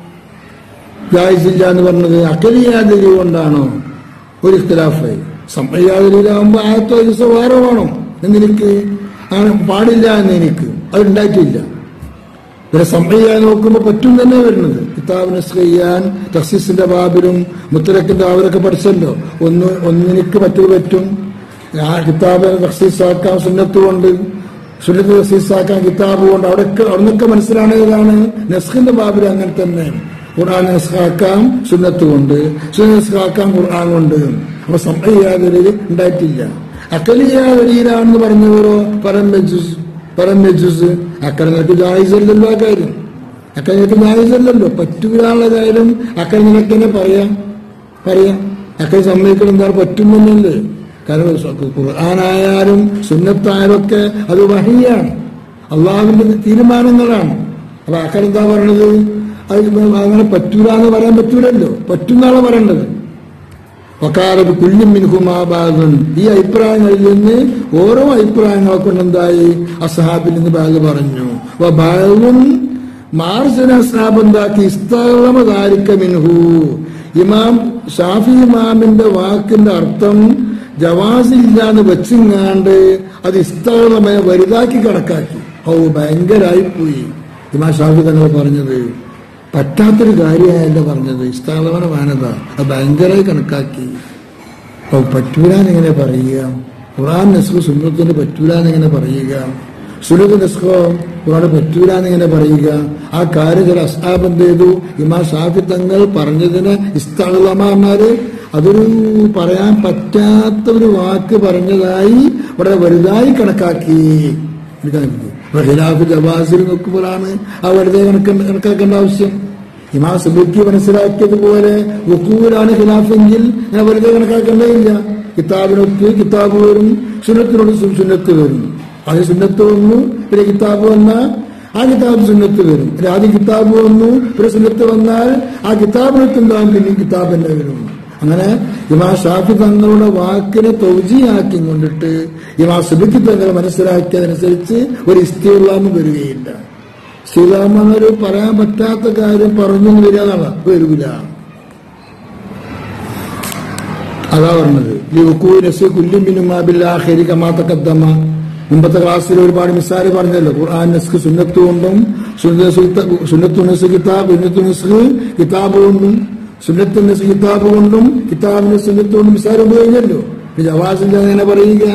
ജായിസില്ല എന്ന് പറഞ്ഞത് അക്കലിയാ ദലീൽ കൊണ്ടാണോ? ഒരു ഇഖ്തിലാഫായി. സംഹയാ ദലീലാകുമ്പോ ആയത്തോ ദിവസം വേറെ വേണം എന്നെനിക്ക് പാടില്ല എന്ന് എനിക്ക് അതുണ്ടായിട്ടില്ല. പിന്നെ സംഹയാ നോക്കുമ്പോ പറ്റും തന്നെ വരുന്നത്. കിതാബ് നസ്ഖ് ചെയ്യാൻ തഖ്സീസിന്റെ ബാബിലും മുത്തലക്കിന്റെ ബാബിലൊക്കെ പഠിച്ചല്ലോ. ഒന്ന് ഒന്നിനിക്ക് മറ്റൊരു പറ്റും. ആ കിതാബ് തഖ്സീസാക്കാൻ സുന്നത്ത് കൊണ്ട്, സുന്നത്ത് തഖ്സീസാക്കാൻ കിതാബ് കൊണ്ട്. അവിടെയൊക്കെ അവിടുന്നൊക്കെ മനസ്സിലാണേതാണ് നസ്ഖിന്റെ ബാബിൽ അങ്ങനെ തന്നെ. ഖുർആൻ നസ്ഖാക്കാം സുന്നത്ത് കൊണ്ട്, സുന്നത്ത് നസ്ഖാക്കാം ഖുർആൻ കൊണ്ട്. അപ്പൊ സംഹയാ ദലീൽ ഉണ്ടായിട്ടില്ല. അഖലിയാ ദലീലാണെന്ന് പറഞ്ഞവരോ പരം പരം മെജുസ് അക്കരെ നിനക്ക് ജായിസല്ലല്ലോ. ആ കാര്യം അക്കരെ നിനക്ക് ജായിസല്ലല്ലോ. പറ്റൂലാനുള്ള കാര്യം അക്കരെ നിനക്ക് തന്നെ പറയാം പറയാം അക്കരെ സമ്മതിക്കണം. എന്താണ് പറ്റുന്നല്ലേ? കാരണം ഖുർആനായാലും സുന്നത്തായാലും ഒക്കെ അത് വഹിയാണ്, അള്ളാഹുവിന്റെ തീരുമാനങ്ങളാണ്. അപ്പൊ അക്കരെ എന്താ പറയണത്? അത് അങ്ങനെ പറ്റൂല എന്ന് പറയാൻ പറ്റൂലല്ലോ. പറ്റുന്നാണ് പറയേണ്ടത്. വക്കാലത്ത് കുല്ലും മിൻഹുമാ ബാദുൻ ഈ അഭിപ്രായങ്ങളിൽ നിന്ന് ഓരോ അഭിപ്രായങ്ങളെ കൊണ്ട് എന്തായി അസ്ഹാബിൽ നിന്ന് ബാഗ് പറഞ്ഞു. ബാഗുൻ മാർസന അസ്ഹാബ് എന്താക്കി ഇസ്തളമദാരിക മിൻഹു ഇമാം ഷാഫി ഇമാമിന്റെ വാക്കിന്റെ അർത്ഥം ജവാസില്ല എന്ന് വെച്ചിങ്ങാണ്ട് അത് ഇസ്തളമയെ വലുതാക്കി കണക്കാക്കി. ഓ ഭയങ്കരായിപ്പോയി ഇമാം ഷാഫി തങ്ങൾ പറഞ്ഞത്. പറ്റാത്തൊരു കാര്യമായല്ല പറഞ്ഞത്. ഇസ്താളവന മാനത അത് ഭയങ്കരമായി കണക്കാക്കി. അപ്പൊ പറ്റൂലാന്നെങ്ങനെ പറയുക? ഖുർആൻ നസ്ഖ് സുന്നത്തിന് പറ്റൂലാന്നെങ്ങനെ പറയുക? സുന്നത്ത് നസ്ഖോ ഖുർആൻ പറ്റൂലാന്നെങ്ങനെ പറയുക? ആ കാര്യം ചില അസ്ഹാബ് എന്ത് ചെയ്തു? ഇമാം ഷാഫി തങ്ങൾ പറഞ്ഞതിന് ഇസ്താളമ എന്നാല് അതൊരു പറയാൻ പറ്റാത്ത ഒരു വാക്ക് പറഞ്ഞതായി വളരെ വലുതായി കണക്കാക്കി. ഖിലാഫ് ജവാസിൽ നോക്കുമ്പോഴാണ് ആ വെറുതെ കണക്ക് കണക്കാക്കേണ്ട ആവശ്യം. ഇമാം സുബ്കി മനസ്സിലാക്കിയതുപോലെ വഖൂലാണ് ഖിലാഫെങ്കിൽ ഞാൻ വെറുതെ കണക്കാക്കേണ്ടതില്ല. കിതാബിനൊത്ത് കിതാബ് വരും, സുന്നത്തിനോട് സുന്നത്ത് വരും. ആദ്യം സുന്നത്ത് വന്നു, പിന്നെ കിതാബ് വന്നാൽ ആ കിതാബ് സുന്നത്ത് വരും. ആദ്യം കിതാബ് വന്നു, പിന്നെ സുന്നത്ത് വന്നാൽ ആ കിതാബിനൊത്ത് ഉണ്ടാകും, പിന്നെ കിതാബ് തന്നെ വരും. അങ്ങനെ ഇമാം ഷാഫി തങ്ങളുടെ വാക്കിനെ തൗജീഹാക്കി കൊണ്ടിട്ട് ഇമാം സുബ്കി തങ്ങൾ മനസ്സിലാക്കിയതനുസരിച്ച് ഒരു ഇസ്തിഗ്ലാം വരികയില്ല. ഇസ്തിഗ്ലാം എന്നൊരു പറയാൻ പറ്റാത്ത കാര്യം പറഞ്ഞു വരിക എന്നാണ്, വരൂല. അതാ പറഞ്ഞത് മുമ്പത്തെ ക്ലാസ്സിൽ ഒരുപാട് മിസാല് പറഞ്ഞല്ലോ. ഖുർആൻ നസ്ഖ് സുന്നത്ത് കൊണ്ടും, സുന്നത്തു നസ്ഖ് കിതാബ് സുന്നത്തു നസ്ഖ് കിതാബ് കൊണ്ടും, സുന്നത്തിന്റെ കിതാബ് കൊണ്ടും കിതാബിന്റെ സുന്നത്ത് കൊണ്ടും മിസാരം കഴിഞ്ഞല്ലോ. ജവാസിന്റെ അങ്ങനെ പറയുക.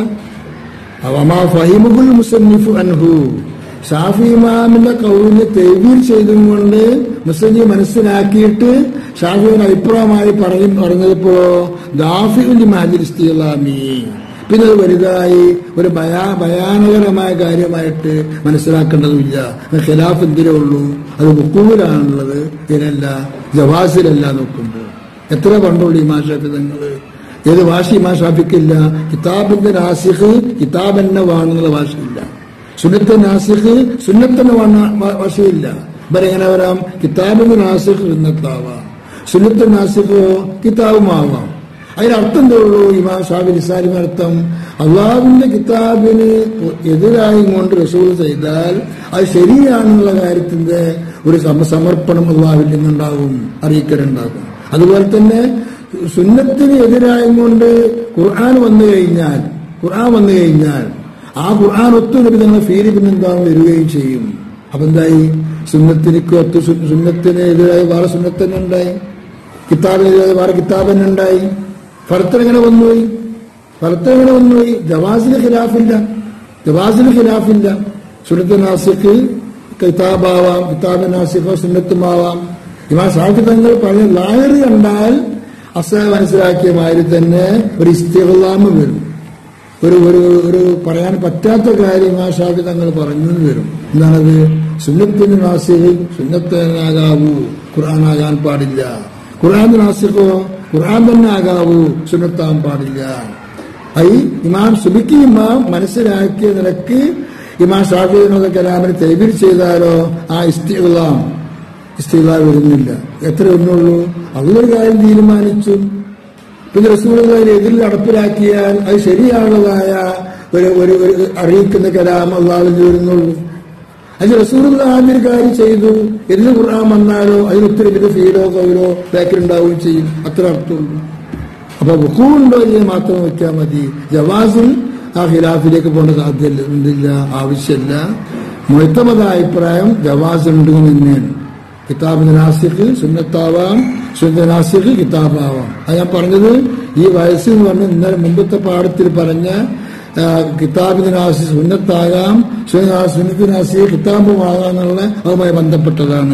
അൻഹു ഷാഫി ഇമാമിന്റെ കൗലിനെ തെവീൽ ചെയ്തും കൊണ്ട് മുസ്ലിം മനസ്സിലാക്കിയിട്ട് ഷാഫിയുടെ അഭിപ്രായമായി പറയും പറഞ്ഞപ്പോ ദാഫിഉൽ മാജിൽ ഇസ്തിഗ്ലാമി പിന്നെ അത് വലുതായി ഒരു ഭയാ ഭയാനകരമായ കാര്യമായിട്ട് മനസ്സിലാക്കേണ്ടതുമില്ല. ഖിലാഫ് എന്തിനേ ഉള്ളൂ, അത് വുഖൂലാണുള്ളത്, ഇതിനല്ല ജവാസിലല്ല നോക്കുമ്പോൾ. എത്ര പണ്ടുള്ളൂ ഇമാം ഷാഫി തങ്ങൾ? ഏത് വാശി ഇമാം ഷാഫിക്കില്ല? കിതാബിന്റെ നാസിഖ് കിതാബ് തന്നെ വാണെന്നുള്ള വാശിയില്ല, സുന്നത്തെ നാസിഖ് സുന്നത്തന്നെ വാശിയില്ല. ഇവരെ എങ്ങനെ വരാം? കിതാബിന്റെ നാസിഖ് സുന്നത്താവാം, സുന്നത്തെ നാസിഖോ കിതാബുമാവാം. അതിനർത്ഥം എന്തേ ഉള്ളൂ? ഇമാം ഷാഫി നിസാരിന്റെ അർത്ഥം അള്ളാഹുവിന്റെ കിതാബിന് എതിരായി കൊണ്ട് റസൂൽ ചെയ്താൽ അത് ശരിയാണെന്നുള്ള കാര്യത്തിന്റെ ഒരു സമർപ്പണം അള്ളാഹുവിൽ നിന്നുണ്ടാകും, അറിയിക്കലുണ്ടാകും. അതുപോലെ തന്നെ സുന്നത്തിന് എതിരായി കൊണ്ട് ഖുർആൻ വന്നു കഴിഞ്ഞാൽ ഖുർആൻ വന്നു കഴിഞ്ഞാൽ ആ ഖുർആൻ ഒത്തു ലഭിക്കുന്ന ഫീല് പിന്നെന്താവും വരികയും ചെയ്യും. അപ്പൊ എന്തായി? സുന്നത്തിനിക്ക് ഒത്തു സുന്നത്തിന് എതിരായി വേറെ സുന്നത്തന്നെ ഉണ്ടായി, കിതാബിനെതിരായി വേറെ കിതാബ് തന്നെ ഉണ്ടായി. ഫർത്തനെങ്ങനെ വന്നുപോയി? ഫർത്തനെങ്ങനെ വന്നുപോയി? ജവാസിന് ഖിലാഫില്ല, ജവാസിന് ഖിലാഫില്ല. സുന്നത്ത് നാസിഖ് കിതാബാവാം, കിതാബ് നാസിഖോ സുന്നത്തുമാവാം. ഇമാം ഷാഫി തങ്ങൾ പറഞ്ഞ ലായറ് കണ്ടാൽ അസ മനസ്സിലാക്കിയ മാതിരി തന്നെ ഒരു ഇസ്തിഗ്ലാം വരും, ഒരു ഒരു ഒരു പറയാൻ പറ്റാത്ത കാര്യം ഇമാം ഷാഫി തങ്ങൾ പറഞ്ഞു വരും. എന്താണത്? സുന്നത്തിന് നാസിഖ് സുന്നത്തനാകാവൂ, ഖുർആൻ ആകാൻ പാടില്ല. ഖുർആൻ നാസിഖോ ഖുർആൻ തന്നെ ആകാവൂ, സുന്നത്താൻ പാടില്ല. ഐ ഇമാം സുബിക്കി ഇമാം മനസ്സിലാക്കിയ നിലക്ക് ഇമാം ഷാഫി തങ്ങളുടെ കലാമിനെ തൈബീർ ചെയ്താലോ ആ ഇസ്തിഗ്ലാം ഇസ്തിഗ്ലാം വരുന്നില്ല. എത്ര ഒന്നുള്ളൂ? അള്ളൊരു കാര്യം തീരുമാനിച്ചു, പിന്നെ റസൂലുള്ളാഹിയെ എതിരിൽ നടപ്പിലാക്കിയാൽ അത് ശരിയാണതായ ഒരു ഒരു അറിയിക്കുന്ന കലാം അള്ളാഹുവിൽ വരുന്നുള്ളൂ. അത് റസൂലുള്ളാഹി ആദ്യൊരു കാര്യം ചെയ്തു, എന്ന് ഖുർആൻ വന്നാലോ അതിനൊത്തിരി പിന്നെ ഫീലോ കൗലോ ബാക്കിലുണ്ടാവുകയും ചെയ്യും, അത്ര അർത്ഥമുള്ളൂ. അപ്പൊ വുഖൂഉണ്ടോ ഇല്ലേ മാത്രം വെക്കാൻ മതി. ജവാസിൽ ആ ഖിലാഫിലേക്ക് പോകേണ്ട സാധ്യതയില്ല, ആവശ്യമില്ല. മുഅ്തമദായ അഭിപ്രായം ജവാസ് ഉണ്ട് തന്നെയാണ്. കിതാബിന്റെ നാസിഖ് സുന്നത്താവാം, സുന്നത്തെ നാസിഖ് കിതാബാവാം. അത് ഞാൻ പറഞ്ഞത് ഈ വയസ്സ് എന്ന് പറഞ്ഞ ഇന്നലെ മുമ്പത്തെ പാഠത്തിൽ പറഞ്ഞ കിതാബിന്റെ നാസിഖ് സുന്നത്താകാം, സുന്നത്തെ നാസിഖ് കിതാബുമാകാം എന്നുള്ള അതുമായി ബന്ധപ്പെട്ടതാണ്.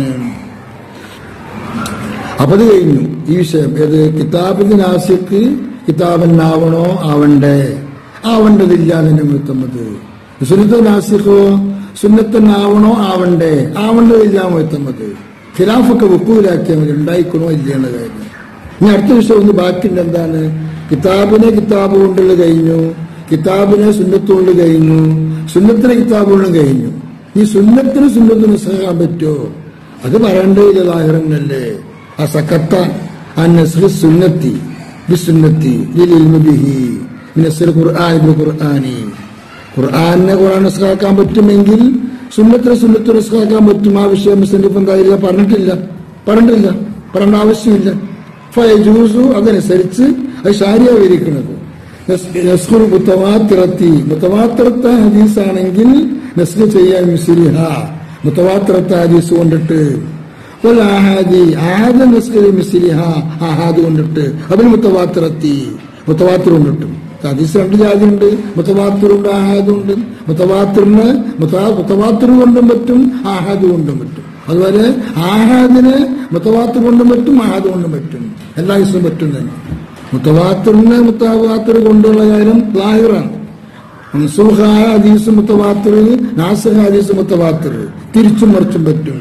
അപ്പൊ അത് കഴിഞ്ഞു ഈ വിഷയം. ഏത്? കിതാബിന്റെ നാസിഖ് കിതാബന്നാവണോ ആവണ്ടേ? ആവേണ്ടതില്ല അതിന്റെ മുഴുത്തമ്മത്. സുന്നത്തെ നാസിഖോ സുന്നത്തന്നാവണോ ആവണ്ടേ? ആവേണ്ടതില്ല മുഴുത്തമ്മത്. ഖിലാഫൊക്കെ വുഖൂലാക്കിയാൽ മതി, ഉണ്ടായിക്കണോ ഇല്ലയുള്ള കാര്യം. ഇനി അടുത്ത വിഷയം ഒന്ന് ബാക്കിയുണ്ട്. എന്താണ്? കിതാബിനെ കിതാബ് കൊണ്ടുള്ള കഴിഞ്ഞു, കിതാബിനെ സുന്നത്ത് കൊണ്ട് കഴിഞ്ഞു, സുന്നത്തിനെ കിതാബ് കൊണ്ടും കഴിഞ്ഞു. ഈ സുന്നത്തിന് സുന്നത്തിന് നിസ്ഖാൻ പറ്റുമോ? അത് പറയേണ്ടതില്ല, ലാഹിറന്നല്ലേ. ആ സക്കത്ത ആ നസ്ഖ് സുന്നത്തി ബിസുന്നത്തി ലിൽഇൽമി ബിഹി മിനസ്ൽ ഖുർആൻ ബിൽ ഖുർആനി. ഖുർആനെ ഖുർആൻ നിസ്ഖാക്കാൻ പറ്റുമെങ്കിൽ സുന്നത്തിനെ സുന്നത്ത് നിസ്ഖാക്കാൻ പറ്റും. ആ വിഷയം മുസ്ലിം എന്തായില്ല പറഞ്ഞിട്ടില്ല, പറഞ്ഞിട്ടില്ല, പറയേണ്ട ആവശ്യമില്ല. ഫയജൂസു അതനുസരിച്ച് അത് ശാരിയായിരിക്കുന്നത്. നസ്ഖുൽ മുതവാത്തിറത്തി മുതവാത്തിറത്ത ഹദീസ് ആണെങ്കിൽ നസ്ഖ് ചെയ്യാൻ മിസ്ലിഹ മുതവാത്തിറത്ത ഹദീസ് കൊണ്ടിട്ട്, വൽ ആഹാദി ആഹാദ നസ്ഖ് മിസ്ലിഹ ആഹാദ് കൊണ്ടിട്ട്, അതിന് മുതവാത്തിറത്തി മുതവാത്തിർ കൊണ്ടിട്ടും. ഹദീസ് രണ്ട് ജാതിയുണ്ട്, മുതവാത്തിറുണ്ട് ആഹാദുണ്ട്. മുതവാത്തിറിന് മുതവാത്തിർ കൊണ്ടും പറ്റും, ആഹാദ് കൊണ്ടും പറ്റും. അതുപോലെ ആഹാദിന് മുതവാത്തിർ കൊണ്ടും പറ്റും, ആഹാദ് കൊണ്ടും പറ്റും. എല്ലാ ദിവസവും പറ്റും തന്നെ. മുതവാത്തിറിന് മുതവാത്തിർ കൊണ്ടുള്ള കാര്യം ലാഹിറാണ്. മൻസൂഖായ ഹദീസ് മുതവാത്തിർ, നാസിഖ് ഹദീസ് മുതവാത്തിർ, തിരിച്ചും മറിച്ചും പറ്റും.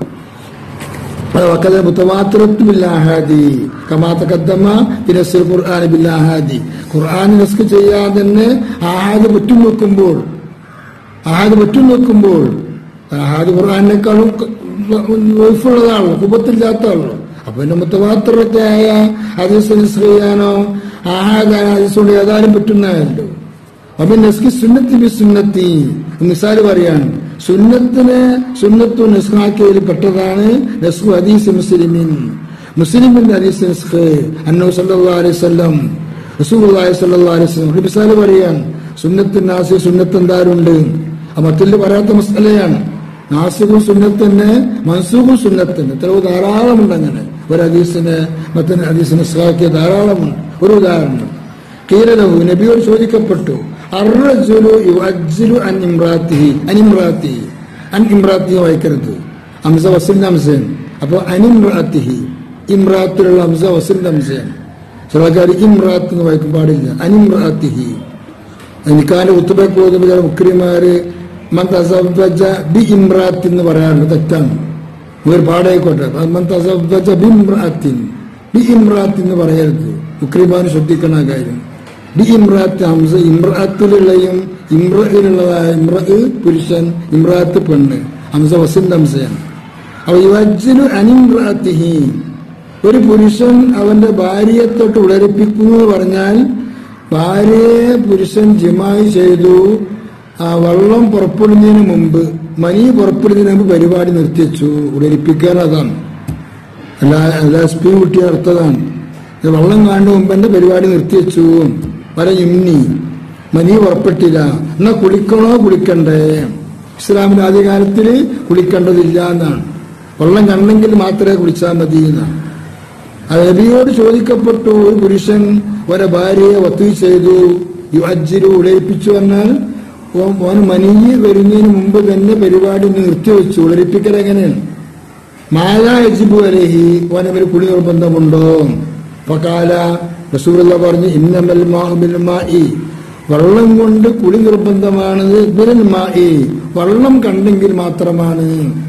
മുതവാത്തിറത്ത് ബില്ലാഹാദി കമാ തഖദ്ദമ ഫിനസ്ൽ ഖുർആൻ ബില്ലാഹാദി. ഖുർആൻ നസ്ഖ് ചെയ്യാതെ തന്നെ ആഹാദ് പറ്റും നോക്കുമ്പോൾ ആഹാദ് പറ്റും നോക്കുമ്പോൾ ആഹാദ് ഖുർആനേക്കാളും വൈഫുള്ളതാണല്ലോ, കുബത്തില്ലാത്താണല്ലോ. അപ്പൊ പിന്നെ മുതവാത്തിറത്തായ ഹദീസ് നസ്ഖ് ചെയ്യാനോ ആഹാദായ ഹദീസ് കൊണ്ട് ഏതായാലും പറ്റുന്നതല്ലോ. അപ്പൊ നസ്ഖ് സുന്നത്തി ബി സുന്നത്തി. മിസാല് പറയാണ്, സുന്നത്തിനെ സുന്നത്തു നസ്ഖാക്കിയതിൽ പെട്ടതാണ് നസ്ഖു ഹദീസ് മുസ്ലിമിൻ. മുസ്ലിമിന്റെ ഹദീസ് നസ്ഖ് അന്നഹു സല്ലല്ലാഹു അലൈഹി വസല്ലം റസൂലുള്ളാഹി സ്വല്ലല്ലാഹു അലൈഹി വസല്ലം മിസാല് പറയാൻ സുന്നത്ത് നാസിഖ് സുന്നത്ത് എന്താരുണ്ട്? അത് മറ്റൊരു പറയാത്ത മസലയാണ്. നാസിഖും സുന്നത്ത് തന്നെ, മൻസൂഖും സുന്നത്ത് തന്നെ. എത്രയോ ധാരാളമുണ്ട് അങ്ങനെ. ഒരു ഹദീസിന് മറ്റൊരു ഹദീസിന് നസ്ഖാക്കിയ ധാരാളമുണ്ട്. ഒരു ഉദാഹരണം, ഖീലലഹു നബിയോട് ചോദിക്കപ്പെട്ടു, അർറജുലു യുഅജ്ജിലു അൻ ഇംറാത്തിഹി അൻ ഇംറാത്തിഹി അൻ ഇംറാത്തിഹി വായിക്കരുത്, ഹംസ വസിൽ ഹംസൻ. അപ്പൊ അൻ ഇംറാത്തിഹി ഇംറാത്തിലുള്ള ഹംസ വസിൽ ഹംസൻ. ചിലക്കാർ ഇംറാത്ത് എന്ന് വായിക്കാൻ പാടില്ല, അൻ ഇംറാത്തിഹി. എനിക്കാന്റെ ഉത്തുബക്ക് ഓതുമ്പോൾ ചില മുക്രിമാര് മൻ തസവ്വജ ബി ഇമ്രാത്ത് എന്ന് പറയാറുണ്ട്. തെറ്റാണ്. ഒരു പാടായിക്കോട്ടെ. മൻ തസവ്വജ ബി ഇമ്രാത്തിൻ ബി ഇമ്രാത്ത് എന്ന് പറയരുത്. മുക്രിമാന് ശ്രദ്ധിക്കണ കാര്യം. ബി ഇമ്രാത്ത് ഹംസ ഇമ്രാത്തിലുള്ളയും ഇമ്രയിലുള്ളതായ ഇമ്ര പുരുഷൻ, ഇമ്രാത്ത് പെണ്ണ്, ഹംസ വസിന്റെ ഹംസയാണ്. അപ്പൊ യുവജ്ജിനു അനിമ്രാത്തിഹി, ഒരു പുരുഷൻ അവന്റെ ഭാര്യയെ തൊട്ട് ഉടരിപ്പിക്കുന്നു എന്ന് പറഞ്ഞാൽ ഭാര്യയെ പുരുഷൻ ജിമായി ചെയ്തു, ആ വെള്ളം പുറപ്പെടുന്നതിന് മുമ്പ്, മനി പുറപ്പെടുന്നതിന് മുമ്പ് പരിപാടി നിർത്തിവെച്ചു. ഉടരിപ്പിക്കാൻ അതാണ്, അല്ല അല്ല സ്പീ കുട്ടി അർത്ഥതാണ്. വെള്ളം കാണുന്ന മുമ്പ് എന്റെ പരിപാടി നിർത്തിവെച്ചു. വര ഇമ്മി മനി പുറപ്പെട്ടില്ല. എന്നാ കുളിക്കണോ കുളിക്കണ്ടേ? ഇസ്ലാമിന്റെ ആദ്യകാലത്തിൽ കുളിക്കേണ്ടതില്ല എന്നാണ്. വെള്ളം കണ്ടെങ്കിൽ മാത്രമേ കുളിച്ചാൽ മതി എന്നാണ്. അത് നബിയോട് ചോദിക്കപ്പെട്ടു. ഒരു പുരുഷൻ ഒരു ഭാര്യയെ വത്ത് ചെയ്തു, യുഅജ്ജിലു ഉടരിപ്പിച്ചു പറഞ്ഞാൽ ഓൻ മനിയ് വരുന്നതിന് മുമ്പ് തന്നെ പരിപാടി നിർത്തിവെച്ചു. ഉടരിപ്പിക്കൽ എങ്ങനെയാണ്? മാലാ യജിബു അലൈഹി, ഓനവര് കുളി നിർബന്ധമുണ്ടോ? ഫഖാല, റസൂലുള്ളാഹി പറഞ്ഞു, ഇന്നമൽ മാഉ ബിൽ മാഇ, വെള്ളം കൊണ്ട് കുളി നിർബന്ധമാണത്. ബിൽ മാഇ, വെള്ളം കണ്ടെങ്കിൽ മാത്രമാണ്.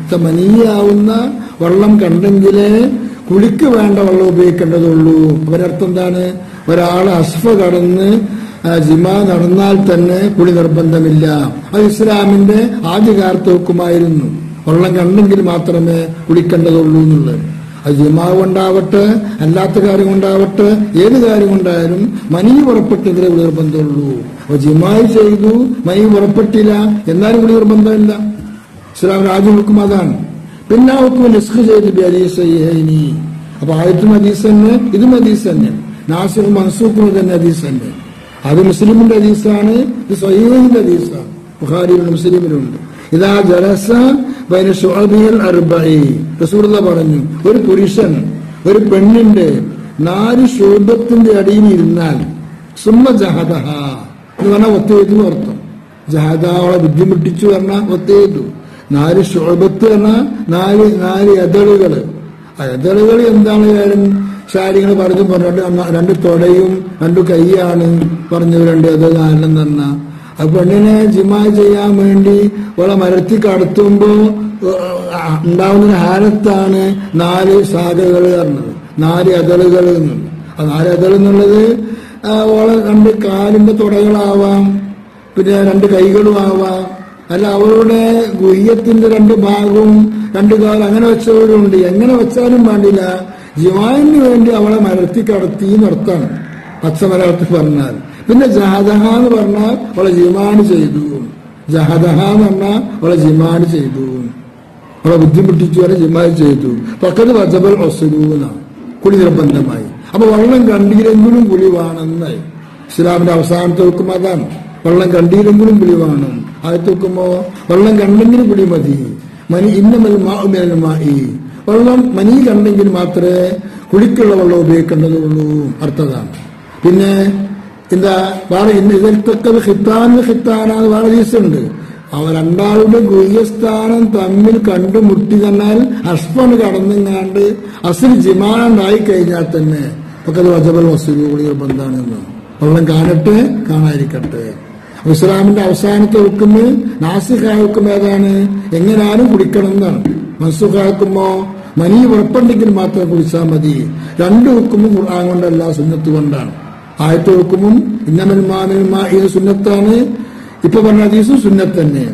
മനിയാവുന്ന വെള്ളം കണ്ടെങ്കിലേ കുളിക്ക് വേണ്ട വെള്ളം ഉപയോഗിക്കേണ്ടതുള്ളൂ. അവരർത്ഥം എന്താണ്? ഒരാള് അസ്ഫ കടന്ന് ജിമാ നടന്നാൽ തന്നെ കുളി നിർബന്ധമില്ല. അത് ഇസ്ലാമിന്റെ ആദ്യകാലത്ത് ഹുക്കുമായിരുന്നു. വെള്ളം കണ്ടെങ്കിൽ മാത്രമേ കുളിക്കേണ്ടതുള്ളൂ എന്നുള്ളത്. അത് ജിമാ കൊണ്ടാവട്ടെ, അല്ലാത്ത കാര്യം കൊണ്ടാവട്ടെ, ഏത് കാര്യം കൊണ്ടായാലും മനി പുറപ്പെട്ടെങ്കിലേ കുളി നിർബന്ധമുള്ളൂ. അപ്പൊ ജിമായി ചെയ്തു, മനി പുറപ്പെട്ടില്ല, എന്നാലും കുളി നിർബന്ധമില്ല. ഇസ്ലാമിന്റെ ആദ്യ ഹുക്കും അതാണ്. പിന്നെ ആ ഹുക്കും നിസ്ഖ് ചെയ്ത് അലീസൈനി. അപ്പൊ ആയത്തും ഹദീസ് തന്നെ, ഇതും ഹദീസ് തന്നെ. നാസിഖ് മൻസൂഖും തന്നെ ഹദീസ് തന്നെ. അത് മുസ്ലിമിന്റെ ഹദീസാണ്, ഇത് സ്വഹീഹിന്റെ ഹദീസാണ്. ബുഖാരിയിലും മുസ്ലിമിലുണ്ട്. ഇതാ ജലസ ബൈന ശുഅബിൽ അർബഈ, റസൂലുള്ളാഹി പറഞ്ഞു, ഒരു പുരുഷൻ ഒരു പെണ്ണിന്റെ നാല് ശുഅബത്തിന്റെ അടിയിൽ ഇരുന്നാൽ സുമ്മ ജഹദഹ എന്ന് പറഞ്ഞാൽ ഒത്തേതു അർത്ഥം. ജഹദ അവളെ ബുദ്ധിമുട്ടിച്ചു പറഞ്ഞാൽ ഒത്തേതു. നാല് ശുഅബത്ത് പറഞ്ഞാൽ നാല് നാല് എതളുകള്. ആ എതളുകൾ എന്താണ് കാര്യം? ശാരികൾ പറഞ്ഞു പറഞ്ഞിട്ട് രണ്ട് തൊടയും രണ്ടു കൈയാണ് പറഞ്ഞു. രണ്ട് അത് നാലെണ്ണം തന്ന ആ പെണ്ണിനെ ജിമാ ചെയ്യാൻ വേണ്ടി അവളെ മരത്തി കടത്തുമ്പോ ഉണ്ടാവുന്ന ഹാലത്താണ് നാല് ശാഖകൾ പറഞ്ഞത്, നാല് എതളുകൾ എന്നുള്ളത്. ആ നാല് എതൾ എന്നുള്ളത് അവളെ രണ്ട് കാലിന്റെ തുടകളാവാം, പിന്നെ രണ്ട് കൈകളും ആവാം, അല്ല അവളുടെ ഗുഹ്യത്തിന്റെ രണ്ട് ഭാഗവും രണ്ട് കാലം അങ്ങനെ വെച്ചവരുണ്ട്. എങ്ങനെ വെച്ചാലും വേണ്ടില്ല, ജിമായിന് വേണ്ടി അവളെ മരത്തി കടത്തി നടത്താണ് പച്ചമലർത്തി പറഞ്ഞാൽ. പിന്നെ ജഹദഹ എന്ന് പറഞ്ഞാൽ അവളെ ജിമാന് ചെയ്തു. ജഹദഹ എന്ന് പറഞ്ഞാൽ അവളെ ജിമാന് ചെയ്തു, അവളെ ബുദ്ധിമുട്ടിച്ചു വരെ ജിമാൻ ചെയ്തു. പക്കത്ത് വജബൽ ഒസുലൂന, കുളി നിർബന്ധമായി. അപ്പൊ വെള്ളം കണ്ടില്ലെങ്കിലും കുളി വേണമെന്നായി. ഇസ്ലാമിന്റെ അവസാനത്തെ ഹുക്കും അതാണ്. വെള്ളം കണ്ടില്ലെങ്കിലും കുളി വേണം. ആദ്യത്തെ ഹുക്കുമോ വെള്ളം കണ്ടെങ്കിലും കുളി മതി. മനി ഇന്നമൽ മാഉ മിനൽ മാഇ, വെള്ളം മനി കണ്ടെങ്കിൽ മാത്രമേ കുളിക്കുള്ള വെള്ളം ഉപയോഗിക്കേണ്ടതുള്ളൂ അർത്ഥതാണ്. പിന്നെ എന്താ വേറെ ഇതിൽത്തൊക്കെ ഹിത്താൻ ഹിത്താനാന്ന് വേറെ ദിവസമുണ്ട്. അവ രണ്ടാളുടെ ഗുഹ്യസ്ഥാനം തമ്മിൽ കണ്ടുമുട്ടി തന്നാൽ അഷ്പണ് കടന്നെങ്ങാണ്ട് അസിൽ ജിമാണ്ടായി കഴിഞ്ഞാൽ തന്നെ ഒക്കെ വജബൽ വസൂലു കുളി ബന്ധാണെന്ന്. വെള്ളം കാണട്ടെ കാണാതിരിക്കട്ടെ. ഇസ്ലാമിന്റെ അവസാനത്തെ ഹുക്കുമ് നാസിഖായ ഹുക്കും ഏതാണ്? എങ്ങനാലും കുടിക്കണം എന്നാണ്. മൻസൂഖാക്കുമ്പോ മനി ഉറപ്പുണ്ടെങ്കിൽ മാത്രം കുളിച്ചാൽ മതി. രണ്ട് ഹുക്കുമും ഖുർആൻ കൊണ്ടല്ല, സുന്നത്ത് കൊണ്ടാണ്. ആയത്തെ ഹുക്കുമും ഇന്നമൽ മാമിൽ മാ ഇത് സുന്നത്താണ്. ഇപ്പൊ പറഞ്ഞ ഹദീസും സുന്നത്ത് തന്നെയാണ്.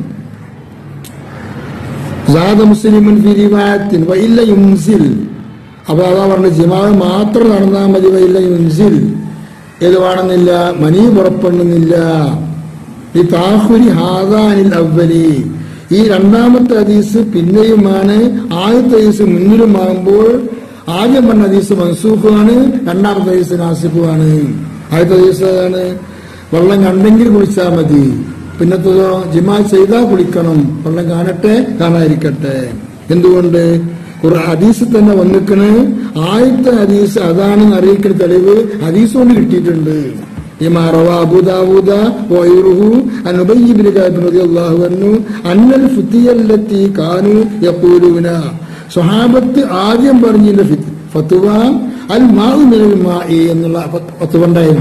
മുസ്ലിമുൻ ഫി റിവായത്തിൻ വഇല്ല യുൻസിൽ, അപ്പൊ അതാ പറഞ്ഞ ജിമാഅ് മാത്രം നടന്നാൽ മതി. വഇല്ല യുൻസിൽ ഏത് വേണമെന്നില്ല, മനി പുറപ്പെടുന്നില്ല. ഈ താഹുരി ഹാദാനിൽ അവ്വലി, ഈ രണ്ടാമത്തെ ഹദീസ് പിന്നെയുമാണ്, ആദ്യത്തെ ഹദീസ് മുന്നിലുമാകുമ്പോൾ ആദ്യം പറഞ്ഞ ഹദീസ് മൻസൂഖുമാണ്, രണ്ടാമത്തെ ഹദീസ് നാസിഖുമാണ്. ആദ്യത്തെ ഹദീസ് ഏതാണ്? വെള്ളം കണ്ടെങ്കിൽ കുളിച്ചാൽ മതി. പിന്നത്തതോ ജിമാ ചെയ്താൽ കുളിക്കണം. വെള്ളം കാണട്ടെ കാണാതിരിക്കട്ടെ. എന്തുകൊണ്ട്? ഹദീസ് തന്നെ വന്നിക്കണ്. ആദ്യത്തെ ഹദീസ് അതാണെന്ന് അറിയിക്കുന്ന തെളിവ് ഹദീസ് കൊണ്ട് കിട്ടിയിട്ടുണ്ട്. അബൂ ദാവൂദ വഗൈറുഹു അൻ ഉബയ്യ് ഇബ്നു കഅബ് റളിയല്ലാഹു അൻഹു അന്നൽ ഫുതിയല്ലത്തി കാനു യഖൂലൂന, സ്വഹാബത്ത് ആദ്യം പറഞ്ഞ ഫത്വ അൽ മാഉ മിനൽ മാഇ എന്നുള്ള ഫത്വ ഉണ്ടായിരുന്നു.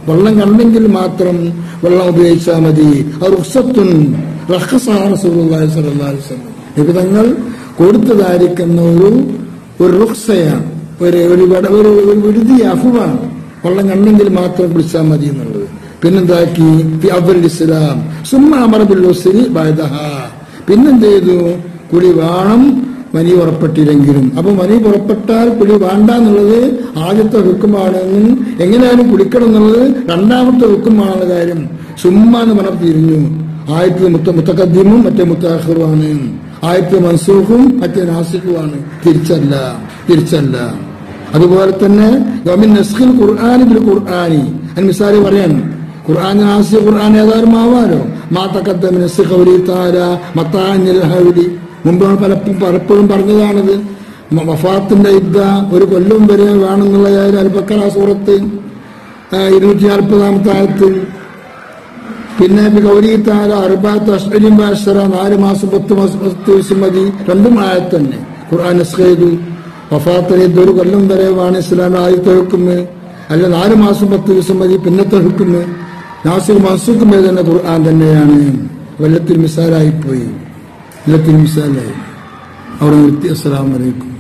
വെള്ളം കണ്ടെങ്കിൽ മാത്രം വെള്ളം ഉപയോഗിച്ചാൽ മതി. അത് റുഖ്സത്തുൻ റഖ്സഹ റസൂലുള്ളാഹി സ്വല്ലല്ലാഹു അലൈഹി വസല്ലം. നബി തങ്ങൾ കൊടുത്തതായിരിക്കുന്ന ഒരു ഒരു റുഖ്സയാണ്, ഒരു ഒരു വിടുതി അഫുവാണ്. വെള്ളം കണ്ടെങ്കിൽ മാത്രം കുടിച്ചാൽ മതി എന്നുള്ളത്. പിന്നെന്താക്കി അവൽ ഇസ്ലാം സുമ്മ അമറ ബിൽ ഉസ്രി ബഅദഹാ. പിന്നെന്ത് ചെയ്തു? കുളി വേണം മനി പുറപ്പെട്ടില്ലെങ്കിലും. അപ്പൊ മനി പുറപ്പെട്ടാൽ കുളി വേണ്ട എന്നുള്ളത് ആദ്യത്തെ ഹുക്കുമാണെന്നും എങ്ങനെയാലും കുളിക്കണം എന്നുള്ളത് രണ്ടാമത്തെ ഹുക്കുമാണെന്ന കാര്യം സുമ്മ എന്ന് പറഞ്ഞ് തിരിഞ്ഞു. ആയത്ത് മുത്ത മുത്തഖദ്ദിമും മറ്റേ മുത്തഅഖിറുമാണ്, ആയത്ത് മൻസൂഖും മറ്റേ നാസിഖുമാണ്. തിരിച്ചല്ല തിരിച്ചല്ല അതുപോലെ തന്നെ യൗമിൻ നസ്ഖിൽ ഖുർആനി ബിൽ ഖുർആനി. അതിന് മിസാല് പറയാൻ ഖുർആൻ നാസിഖ് ഖുർആൻ ഏതായാലും ആവാലോ. മാ തഖദ്ദമ മിൻ നസ്ഖി ഖൗലി തആല മതാഅനിൽ ഹൗലി. മുമ്പ് പലപ്പോഴും പലപ്പോഴും പറഞ്ഞതാണിത്. വഫാത്തിന്റെ ഇദ്ദ ഒരു കൊല്ലം വരെ വേണമെന്നുള്ള അൽ-ബഖറ സൂറത്ത് ഇരുന്നൂറ്റി നാൽപ്പതാമത്തെ ആയത്തിൽ. പിന്നെ ഖൗലി തആല അർബഅത്തു അശ്ഹുരിൻ വഅശ്റ, നാല് മാസം പത്ത് മാസം പത്ത് ദിവസം മതി. രണ്ടും ആയത്ത് തന്നെ ഖുർആൻ നസ്ഖ് ചെയ്തു. വഫാത്തിന് ഇദ്ദ ഒരു കൊല്ലം വരെ വേണം ഇസ്ലാമിൽ ആദ്യത്തെ ഹുക്കുമ്, അല്ല നാല് മാസം പത്ത് ദിവസം മതി പിന്നത്തെ ഹുക്കുമ്. നാസിഖ് മൻസൂഖും തന്നെ ഖുർആൻ തന്നെയാണ്. വെള്ളത്തിൽ മിസാലായിപ്പോയി, വെള്ളത്തിൽ മിസാലായി. അവിടെ നിർത്തി. അസ്സലാമു അലൈക്കും.